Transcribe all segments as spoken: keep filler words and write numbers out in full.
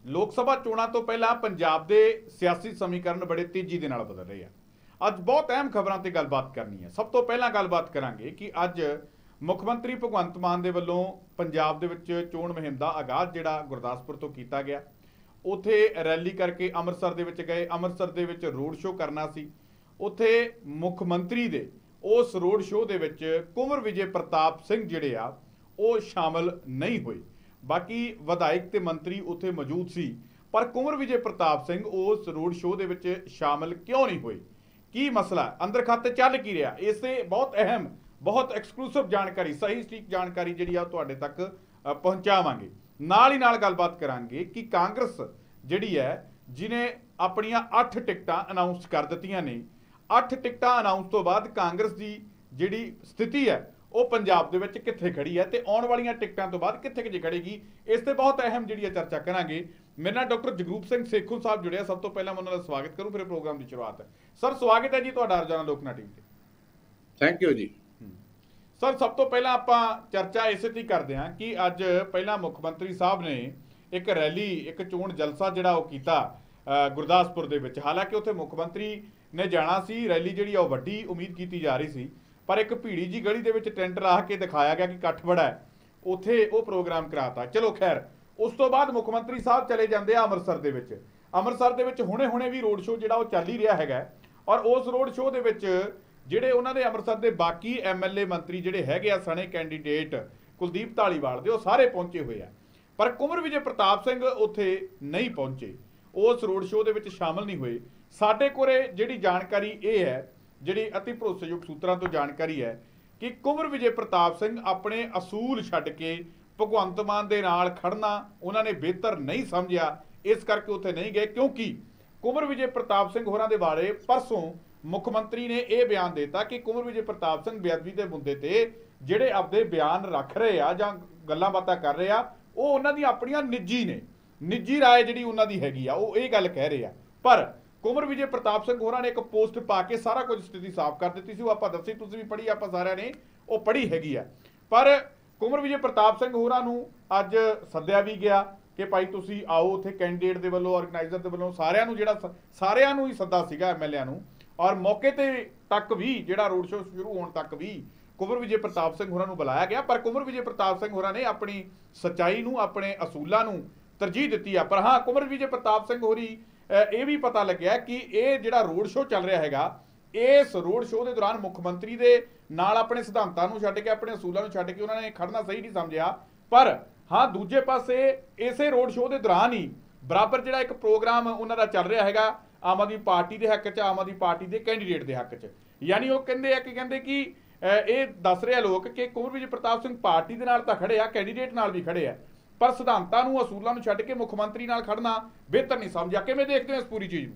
ਲੋਕ ਸਭਾ ਚੋਣਾਂ ਤੋਂ ਪਹਿਲਾਂ ਪੰਜਾਬ ਦੇ ਸਿਆਸੀ ਸਮੀਕਰਨ ਬੜੇ ਤੇਜ਼ੀ ਦੇ ਨਾਲ ਬਦਲ ਰਹੇ ਆ। ਅੱਜ ਬਹੁਤ ਅਹਿਮ ਖਬਰਾਂ ਤੇ ਗੱਲਬਾਤ ਕਰਨੀ ਹੈ। ਸਭ ਤੋਂ ਪਹਿਲਾਂ ਗੱਲਬਾਤ ਕਰਾਂਗੇ ਕਿ ਅੱਜ ਮੁੱਖ ਮੰਤਰੀ ਭਗਵੰਤ ਮਾਨ ਦੇ ਵੱਲੋਂ ਪੰਜਾਬ ਦੇ ਵਿੱਚ ਚੋਣ ਮੁਹਿੰਮ ਦਾ ਆਗਾਜ਼ ਜਿਹੜਾ ਗੁਰਦਾਸਪੁਰ ਤੋਂ ਕੀਤਾ ਗਿਆ। ਉੱਥੇ ਰੈਲੀ ਕਰਕੇ ਅੰਮ੍ਰਿਤਸਰ ਦੇ ਵਿੱਚ ਗਏ। ਅੰਮ੍ਰਿਤਸਰ ਦੇ ਵਿੱਚ ਰੋਡ ਸ਼ੋਅ ਕਰਨਾ ਸੀ। ਉੱਥੇ ਮੁੱਖ ਮੰਤਰੀ ਦੇ ਉਸ ਰੋਡ ਸ਼ੋਅ ਦੇ ਵਿੱਚ ਕੁੰਵਰ ਵਿਜੇ ਪ੍ਰਤਾਪ ਸਿੰਘ ਜਿਹੜੇ ਆ ਉਹ ਸ਼ਾਮਲ ਨਹੀਂ ਹੋਏ। ਬਾਕੀ ਵਿਧਾਇਕ ਤੇ ਮੰਤਰੀ ਉੱਥੇ ਮੌਜੂਦ ਸੀ, ਪਰ ਕੁੰਵਰ ਵਿਜੇ ਪ੍ਰਤਾਪ ਸਿੰਘ ਉਸ ਰੋਡ ਸ਼ੋਅ ਦੇ ਵਿੱਚ ਸ਼ਾਮਲ ਕਿਉਂ ਨਹੀਂ ਹੋਏ? ਕੀ ਮਸਲਾ ਅੰਦਰ ਖਾਤੇ ਚੱਲ ਕੀ ਰਿਹਾ? ਇਸੇ ਬਹੁਤ ਅਹਿਮ ਬਹੁਤ ਐਕਸਕਲੂਸਿਵ ਜਾਣਕਾਰੀ, ਸਹੀ ਸਟੀਕ ਜਾਣਕਾਰੀ ਜਿਹੜੀ ਆ ਤੁਹਾਡੇ ਤੱਕ ਪਹੁੰਚਾਵਾਂਗੇ। ਨਾਲ ਹੀ ਨਾਲ ਗੱਲਬਾਤ ਕਰਾਂਗੇ ਕਿ ਕਾਂਗਰਸ ਜਿਹੜੀ ਹੈ ਜਿਹਨੇ ਆਪਣੀਆਂ ਅੱਠ ਟਿਕਟਾਂ ਅਨਾਉਂਸ ਕਰ ਦਿੱਤੀਆਂ ਨੇ। ਅੱਠ ਟਿਕਟਾਂ ਅਨਾਉਂਸ ਤੋਂ ਬਾਅਦ ਕਾਂਗਰਸ ਦੀ ਜਿਹੜੀ ਸਥਿਤੀ ਹੈ ਉਹ ਪੰਜਾਬ ਦੇ ਵਿੱਚ ਕਿੱਥੇ ਖੜੀ ਹੈ ਤੇ ਆਉਣ ਵਾਲੀਆਂ ਟਿਕਟਾਂ ਤੋਂ ਬਾਅਦ ਕਿੱਥੇ ਕਿੱਥੇ ਖੜੇਗੀ, ਇਸ ਤੇ ਬਹੁਤ ਅਹਿਮ ਜਿਹੜੀ ਹੈ ਚਰਚਾ ਕਰਾਂਗੇ। ਮੇਰੇ ਨਾਲ ਡਾਕਟਰ ਜਗਰੂਪ ਸਿੰਘ ਸੇਖੋਂ ਸਾਹਿਬ ਜੁੜਿਆ। ਸਭ ਤੋਂ ਪਹਿਲਾਂ ਮੈਂ ਉਹਨਾਂ ਦਾ ਸਵਾਗਤ ਕਰੂੰ, ਫਿਰ ਪ੍ਰੋਗਰਾਮ ਦੀ ਸ਼ੁਰੂਆਤ ਹੈ। ਸਰ ਸਵਾਗਤ ਹੈ ਜੀ ਤੁਹਾਡਾ ਰੋਜ਼ਾਨਾ ਲੋਕਨਾ ਟੀਵੀ ਤੇ। ਥੈਂਕ ਯੂ ਜੀ। ਸਰ ਸਭ ਤੋਂ ਪਹਿਲਾਂ ਆਪਾਂ ਚਰਚਾ ਇਸੇ ਤੇ ਕਰਦੇ ਹਾਂ ਕਿ ਅੱਜ ਪਹਿਲਾਂ ਮੁੱਖ ਮੰਤਰੀ ਸਾਹਿਬ ਨੇ ਇੱਕ ਰੈਲੀ, ਇੱਕ ਚੋਣ ਜਲਸਾ ਜਿਹੜਾ ਉਹ ਕੀਤਾ ਗੁਰਦਾਸਪੁਰ ਦੇ ਵਿੱਚ। ਹਾਲਾਂਕਿ ਉੱਥੇ ਮੁੱਖ ਮੰਤਰੀ ਨੇ ਜਾਣਾ ਸੀ, ਰੈਲੀ ਜਿਹੜੀ ਆ ਉਹ ਵੱਡੀ ਉਮੀਦ ਕੀਤੀ ਜਾ ਰਹੀ ਸੀ, ਪਰ ਇੱਕ ਭੀੜੀ ਜੀ ਗਲੀ ਦੇ ਵਿੱਚ ਟੈਂਟ ਲਾ ਕੇ ਦਿਖਾਇਆ ਗਿਆ ਕਿ ਇਕੱਠ ਬੜਾ ਹੈ, ਉੱਥੇ ਉਹ ਪ੍ਰੋਗਰਾਮ ਕਰਾਤਾ। ਚਲੋ ਖੈਰ, ਉਸ ਤੋਂ ਬਾਅਦ ਮੁੱਖ ਮੰਤਰੀ ਸਾਹਿਬ ਚਲੇ ਜਾਂਦੇ ਆ ਅੰਮ੍ਰਿਤਸਰ ਦੇ ਵਿੱਚ। ਅੰਮ੍ਰਿਤਸਰ ਦੇ ਵਿੱਚ ਹੁਣੇ ਹੁਣੇ ਵੀ ਰੋਡ ਸ਼ੋਅ ਜਿਹੜਾ ਉਹ ਚੱਲ ਹੀ ਰਿਹਾ ਹੈਗਾ, ਔਰ ਉਸ ਰੋਡ ਸ਼ੋਅ ਦੇ ਵਿੱਚ ਜਿਹੜੇ ਉਹਨਾਂ ਦੇ ਅੰਮ੍ਰਿਤਸਰ ਦੇ ਬਾਕੀ ਐਮ ਐਲ ਏ ਮੰਤਰੀ ਜਿਹੜੇ ਹੈਗੇ ਆ ਸਣੇ ਕੈਂਡੀਡੇਟ ਕੁਲਦੀਪ ਧਾਲੀਵਾਲ ਦੇ, ਉਹ ਸਾਰੇ ਪਹੁੰਚੇ ਹੋਏ ਆ, ਪਰ ਕੁੰਵਰ ਵਿਜੇ ਪ੍ਰਤਾਪ ਸਿੰਘ ਉੱਥੇ ਨਹੀਂ ਪਹੁੰਚੇ, ਉਸ ਰੋਡ ਸ਼ੋਅ ਦੇ ਵਿੱਚ ਸ਼ਾਮਲ ਨਹੀਂ ਹੋਏ। ਸਾਡੇ ਕੋਲੇ ਜਿਹੜੀ ਜਾਣਕਾਰੀ ਇਹ ਹੈ, ਜਿਹੜੀ ਅਤੀ ਭਰੋਸੇਯੋਗ ਸੂਤਰਾਂ ਤੋਂ ਜਾਣਕਾਰੀ ਹੈ ਕਿ ਕੁੰਵਰ ਵਿਜੇ ਪ੍ਰਤਾਪ ਸਿੰਘ ਆਪਣੇ ਅਸੂਲ ਛੱਡ ਕੇ ਭਗਵੰਤ ਮਾਨ ਦੇ ਨਾਲ ਖੜਨਾ ਉਹਨਾਂ ਨੇ ਬਿਹਤਰ ਨਹੀਂ ਸਮਝਿਆ, ਇਸ ਕਰਕੇ ਉੱਥੇ ਨਹੀਂ ਗਏ। ਕਿਉਂਕਿ ਕੁੰਵਰ ਵਿਜੇ ਪ੍ਰਤਾਪ ਸਿੰਘ ਹੋਰਾਂ ਦੇ ਬਾਰੇ ਪਰਸੋਂ ਮੁੱਖ ਮੰਤਰੀ ਨੇ ਇਹ ਬਿਆਨ ਦਿੱਤਾ ਕਿ ਕੁੰਵਰ ਵਿਜੇ ਪ੍ਰਤਾਪ ਸਿੰਘ ਬੇਅਦਬੀ ਦੇ ਮੁੱਦੇ ਤੇ ਜਿਹੜੇ ਆਪਦੇ ਬਿਆਨ ਰੱਖ ਰਹੇ ਆ ਜਾਂ ਗੱਲਾਂ ਬਾਤਾਂ ਕਰ ਰਹੇ ਆ, ਉਹ ਉਹਨਾਂ ਦੀਆਂ ਆਪਣੀਆਂ ਨਿੱਜੀ ਨੇ, ਨਿੱਜੀ ਰਾਏ ਜਿਹੜੀ ਉਹਨਾਂ ਦੀ ਹੈਗੀ ਆ, ਉਹ ਇਹ ਗੱਲ ਕਹਿ ਰਹੇ ਆ। ਪਰ ਕੁੰਵਰ ਵਿਜੇ ਪ੍ਰਤਾਪ ਸਿੰਘ ਹੋਰਾਂ ਨੇ ਇੱਕ ਪੋਸਟ ਪਾ ਕੇ ਸਾਰਾ ਕੁਝ ਸਥਿਤੀ ਸਾਫ਼ ਕਰ ਦਿੱਤੀ ਸੀ। ਉਹ ਆਪਾਂ ਦੱਸੀ, ਤੁਸੀਂ ਵੀ ਪੜ੍ਹੀ, ਆਪਾਂ ਸਾਰਿਆਂ ਨੇ ਉਹ ਪੜ੍ਹੀ ਹੈਗੀ ਆ। ਪਰ ਕੁੰਵਰ ਵਿਜੇ ਪ੍ਰਤਾਪ ਸਿੰਘ ਹੋਰਾਂ ਨੂੰ ਅੱਜ ਸੱਦਿਆ ਵੀ ਗਿਆ ਕਿ ਭਾਈ ਤੁਸੀਂ ਆਓ, ਉੱਥੇ ਕੈਂਡੀਡੇਟ ਦੇ ਵੱਲੋਂ, ਆਰਗੇਨਾਈਜ਼ਰ ਦੇ ਵੱਲੋਂ ਸਾਰਿਆਂ ਨੂੰ, ਜਿਹੜਾ ਸਾਰਿਆਂ ਨੂੰ ਹੀ ਸੱਦਾ ਸੀਗਾ ਐਮ ਐਲ ਏਆਂ ਨੂੰ, ਔਰ ਮੌਕੇ ਤੇ ਤੱਕ ਵੀ ਜਿਹੜਾ ਰੋਡ ਸ਼ੋਅ ਸ਼ੁਰੂ ਹੋਣ ਤੱਕ ਵੀ ਕੁੰਵਰ ਵਿਜੇ ਪ੍ਰਤਾਪ ਸਿੰਘ ਹੋਰਾਂ ਨੂੰ ਬੁਲਾਇਆ ਗਿਆ। ਪਰ ਕੁੰਵਰ ਵਿਜੇ ਪ੍ਰਤਾਪ ਸਿੰਘ ਹੋਰਾਂ ਨੇ ਆਪਣੀ ਸੱਚਾਈ ਨੂੰ, ਆਪਣੇ ਅਸੂਲਾਂ ਨੂੰ ਤਰਜੀਹ ਦਿੱਤੀ ਆ। ਪਰ ਹਾਂ, ਕੁੰਵਰ ਵਿਜੇ ਪ੍ਰਤਾਪ ਸਿੰਘ ਹੋਰੀ ਇਹ ਵੀ ਪਤਾ ਲੱਗਿਆ ਕਿ ਇਹ ਜਿਹੜਾ ਰੋਡ ਸ਼ੋਅ ਚੱਲ ਰਿਹਾ ਹੈਗਾ, ਇਸ ਰੋਡ ਸ਼ੋਅ ਦੇ ਦੌਰਾਨ ਮੁੱਖ ਮੰਤਰੀ ਦੇ ਨਾਲ ਆਪਣੇ ਸਿਧਾਂਤਾਂ ਨੂੰ ਛੱਡ ਕੇ, ਆਪਣੇ ਅਸੂਲਾਂ ਨੂੰ ਛੱਡ ਕੇ ਉਹਨਾਂ ਨੇ ਖੜਨਾ ਸਹੀ ਨਹੀਂ ਸਮਝਿਆ। ਪਰ ਹਾਂ, ਦੂਜੇ ਪਾਸੇ ਇਸੇ ਰੋਡ ਸ਼ੋਅ ਦੇ ਦੌਰਾਨ ਹੀ ਬਰਾਬਰ ਜਿਹੜਾ ਇੱਕ ਪ੍ਰੋਗਰਾਮ ਉਹਨਾਂ ਦਾ ਚੱਲ ਰਿਹਾ ਹੈਗਾ ਆਮ ਆਦਮੀ ਪਾਰਟੀ ਦੇ ਹੱਕ 'ਚ, ਆਮ ਆਦਮੀ ਪਾਰਟੀ ਦੇ ਕੈਂਡੀਡੇਟ ਦੇ ਹੱਕ 'ਚ। ਯਾਨੀ ਉਹ ਕਹਿੰਦੇ ਆ ਕਿ ਕਹਿੰਦੇ ਕਿ ਇਹ ਦੱਸ ਰਿਹਾ ਲੋਕ ਕਿ ਕੁੰਵਰ ਵਿਜੇ ਪ੍ਰਤਾਪ ਸਿੰਘ ਪਾਰਟੀ ਦੇ ਨਾਲ ਤਾਂ ਖੜੇ ਆ, ਕੈਂਡੀਡੇਟ ਨਾਲ ਵੀ ਖੜੇ ਆ, ਪਰ ਸਿਧਾਂਤਾਂ ਨੂੰ, ਅਸੂਲਾਂ ਨੂੰ ਛੱਡ ਕੇ ਮੁੱਖ ਮੰਤਰੀ ਨਾਲ ਖੜਨਾ ਬਿਹਤਰ ਨਹੀਂ ਸਮਝਿਆ। ਕਿਵੇਂ ਦੇਖਦੇ ਹੋ ਇਸ ਪੂਰੀ ਚੀਜ਼ ਨੂੰ?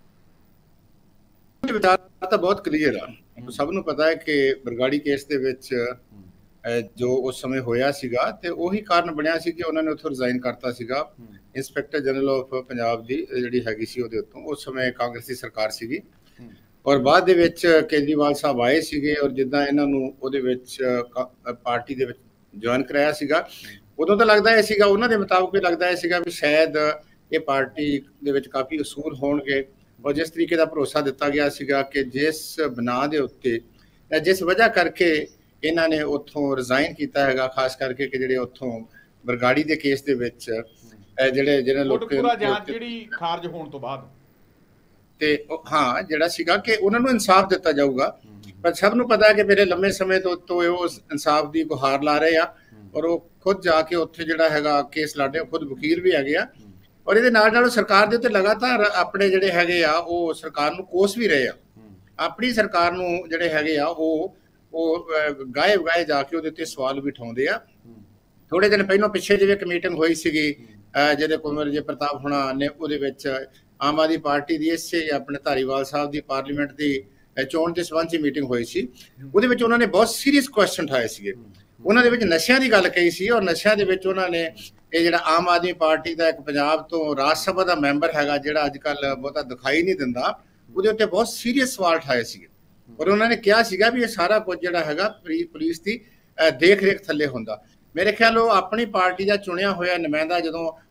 ਵਿਚਾਰ ਤਾਂ ਬਹੁਤ ਕਲੀਅਰ ਆ। ਸਭ ਨੂੰ ਪਤਾ ਹੈ ਕਿ ਬਰਗਾੜੀ ਕੇਸ ਦੇ ਵਿੱਚ ਜੋ ਉਸ ਸਮੇਂ ਹੋਇਆ ਸੀਗਾ, ਤੇ ਉਹੀ ਕਾਰਨ ਬਣਿਆ ਸੀ ਕਿ ਉਹਨਾਂ ਨੇ ਉੱਥੋਂ ਰਿਜ਼ਾਈਨ ਕਰਤਾ ਸੀਗਾ ਇੰਸਪੈਕਟਰ ਜਨਰਲ ਆਫ ਪੰਜਾਬ ਦੀ ਜਿਹੜੀ ਹੈਗੀ ਸੀ ਉਹਦੇ ਉੱਤੋਂ। ਉਸ ਸਮੇਂ ਕਾਂਗਰਸ ਦੀ ਸਰਕਾਰ ਸੀਗੀ, ਔਰ ਬਾਅਦ ਦੇ ਵਿੱਚ ਕੇਜਰੀਵਾਲ ਸਾਹਿਬ ਆਏ ਸੀਗੇ, ਔਰ ਜਿੱਦਾਂ ਇਹਨਾਂ ਨੂੰ ਉਹਦੇ ਵਿੱਚ ਪਾਰਟੀ ਦੇ ਵਿੱਚ ਜੁਆਇਨ ਕਰਾਇਆ ਸੀਗਾ, ਉਦੋਂ ਤਾਂ ਲੱਗਦਾ ਇਹ ਸੀਗਾ, ਉਹਨਾਂ ਦੇ ਮੁਤਾਬਕ ਵੀ ਲੱਗਦਾ ਇਹ ਸੀਗਾ ਵੀ ਸ਼ਾਇਦ ਇਹ ਪਾਰਟੀ ਦੇ ਵਿੱਚ ਕਾਫੀ ਅਸੂਲ ਹੋਣਗੇ। ਔਰ ਜਿਸ ਤਰੀਕੇ ਦਾ ਭਰੋਸਾ ਦਿੱਤਾ ਗਿਆ ਸੀਗਾ ਕਿ ਜਿਸ ਬਣਾ ਦੇ ਉੱਤੇ, ਜਿਸ ਵਜ੍ਹਾ ਕਰਕੇ ਇਹਨਾਂ ਨੇ ਉੱਥੋਂ ਰਿਜ਼ਾਈਨ ਕੀਤਾ ਹੈਗਾ, ਖਾਸ ਕਰਕੇ ਕਿ ਜਿਹੜੇ ਉੱਥੋਂ ਬਰਗਾੜੀ ਦੇ ਕੇਸ ਦੇ ਵਿੱਚ ਜਿਹੜੇ ਜਿਹੜੇ ਲੋਕ ਜਿਹੜੀ ਖਾਰਜ ਹੋਣ ਤੋਂ ਬਾਅਦ, ਤੇ ਹਾਂ ਜਿਹੜਾ ਸੀਗਾ ਕਿ ਉਹਨਾਂ ਨੂੰ ਇਨਸਾਫ ਦਿੱਤਾ ਜਾਊਗਾ। ਪਰ ਸਭ ਨੂੰ ਪਤਾ ਹੈ ਕਿ ਮੇਰੇ ਲੰਮੇ ਸਮੇਂ ਤੋਂ ਤੋਂ ਉਹ ਇਨਸਾਫ ਦੀ ਗੁਹਾਰ ਲਾ ਰਹੇ ਆ, ਔਰ ਉਹ ਖੁਦ ਜਾ ਕੇ ਉੱਥੇ ਜਿਹੜਾ ਹੈਗਾ ਕੇਸ ਲੜਦੇ, ਉਹ ਖੁਦ ਵਕੀਲ ਵੀ ਹੈਗੇ ਆ, ਔਰ ਇਹਦੇ ਨਾਲ ਨਾਲ ਸਰਕਾਰ ਦੇ ਉੱਤੇ ਲਗਾਤਾਰ ਆਪਣੇ ਜਿਹੜੇ ਹੈਗੇ ਆ ਉਹ ਸਰਕਾਰ ਨੂੰ ਕੋਸ ਵੀ ਰਹੇ ਆ। ਆਪਣੀ ਸਰਕਾਰ ਨੂੰ ਜਿਹੜੇ ਹੈਗੇ ਆ ਉਹ ਉਹ ਗਾਏ ਗਾਏ ਜਾ ਕੇ ਉਹਦੇ ਉੱਤੇ ਸਵਾਲ ਵੀ ਉਠਾਉਂਦੇ ਆ। ਥੋੜੇ ਦਿਨ ਪਹਿਲਾਂ ਪਿੱਛੇ ਜਿਵੇਂ ਇੱਕ ਮੀਟਿੰਗ ਹੋਈ ਸੀਗੀ ਜਿਹਦੇ ਕੁੰਵਰ ਵਿਜੇ ਪ੍ਰਤਾਪ ਹੋਣਾ ਨੇ, ਉਹਦੇ ਵਿੱਚ ਆਮ ਆਦਮੀ ਪਾਰਟੀ ਦੀ ਇਸੇ ਆਪਣੇ ਧਾਰੀਵਾਲ ਸਾਹਿਬ ਦੀ ਪਾਰਲੀਮੈਂਟ ਦੀ ਚੋਣ ਦੇ ਸੰਬੰਧ 'ਚ ਮੀਟਿੰਗ ਹੋਈ ਸੀ। ਉਹਦੇ ਵਿੱਚ ਉਹਨਾਂ ਨੇ ਬਹੁਤ ਸੀਰੀਅਸ ਕੁਐਸਚਨ ਉਠਾਏ ਸੀਗੇ। ਉਹਨਾਂ ਦੇ ਵਿੱਚ ਨਸ਼ਿਆਂ ਦੀ ਗੱਲ ਕਹੀ ਸੀ, ਔਰ ਨਸ਼ਿਆਂ ਦੇ ਵਿੱਚ ਉਹਨਾਂ ਨੇ ਇਹ ਜਿਹੜਾ ਆਮ ਆਦਮੀ ਪਾਰਟੀ ਦਾ ਇੱਕ ਪੰਜਾਬ ਤੋਂ ਰਾਜ ਸਭਾ ਦਾ ਮੈਂਬਰ ਹੈਗਾ, ਜਿਹੜਾ ਅੱਜ ਕੱਲ੍ਹ ਬਹੁਤਾ ਦਿਖਾਈ ਨਹੀਂ ਦਿੰਦਾ, ਉਹਦੇ ਉੱਤੇ ਬਹੁਤ ਸੀਰੀਅਸ ਸਵਾਲ ਉਠਾਏ ਸੀਗੇ। ਔਰ ਉਹਨਾਂ ਨੇ ਕਿਹਾ ਸੀਗਾ ਵੀ ਇਹ ਸਾਰਾ ਕੁਝ ਜਿਹੜਾ ਹੈਗਾ ਪੁਲਿਸ ਦੀ ਦੇਖ ਰੇਖ ਥੱਲੇ ਹੁੰਦਾ। ਮੇਰੇ ਖਿਆਲ ਉਹ ਆਪਣੀ ਪਾਰਟੀ ਦਾ ਚੁਣਿਆ ਹੋਇਆ ਨੁਮਾਇੰਦਾ ਜਦੋਂ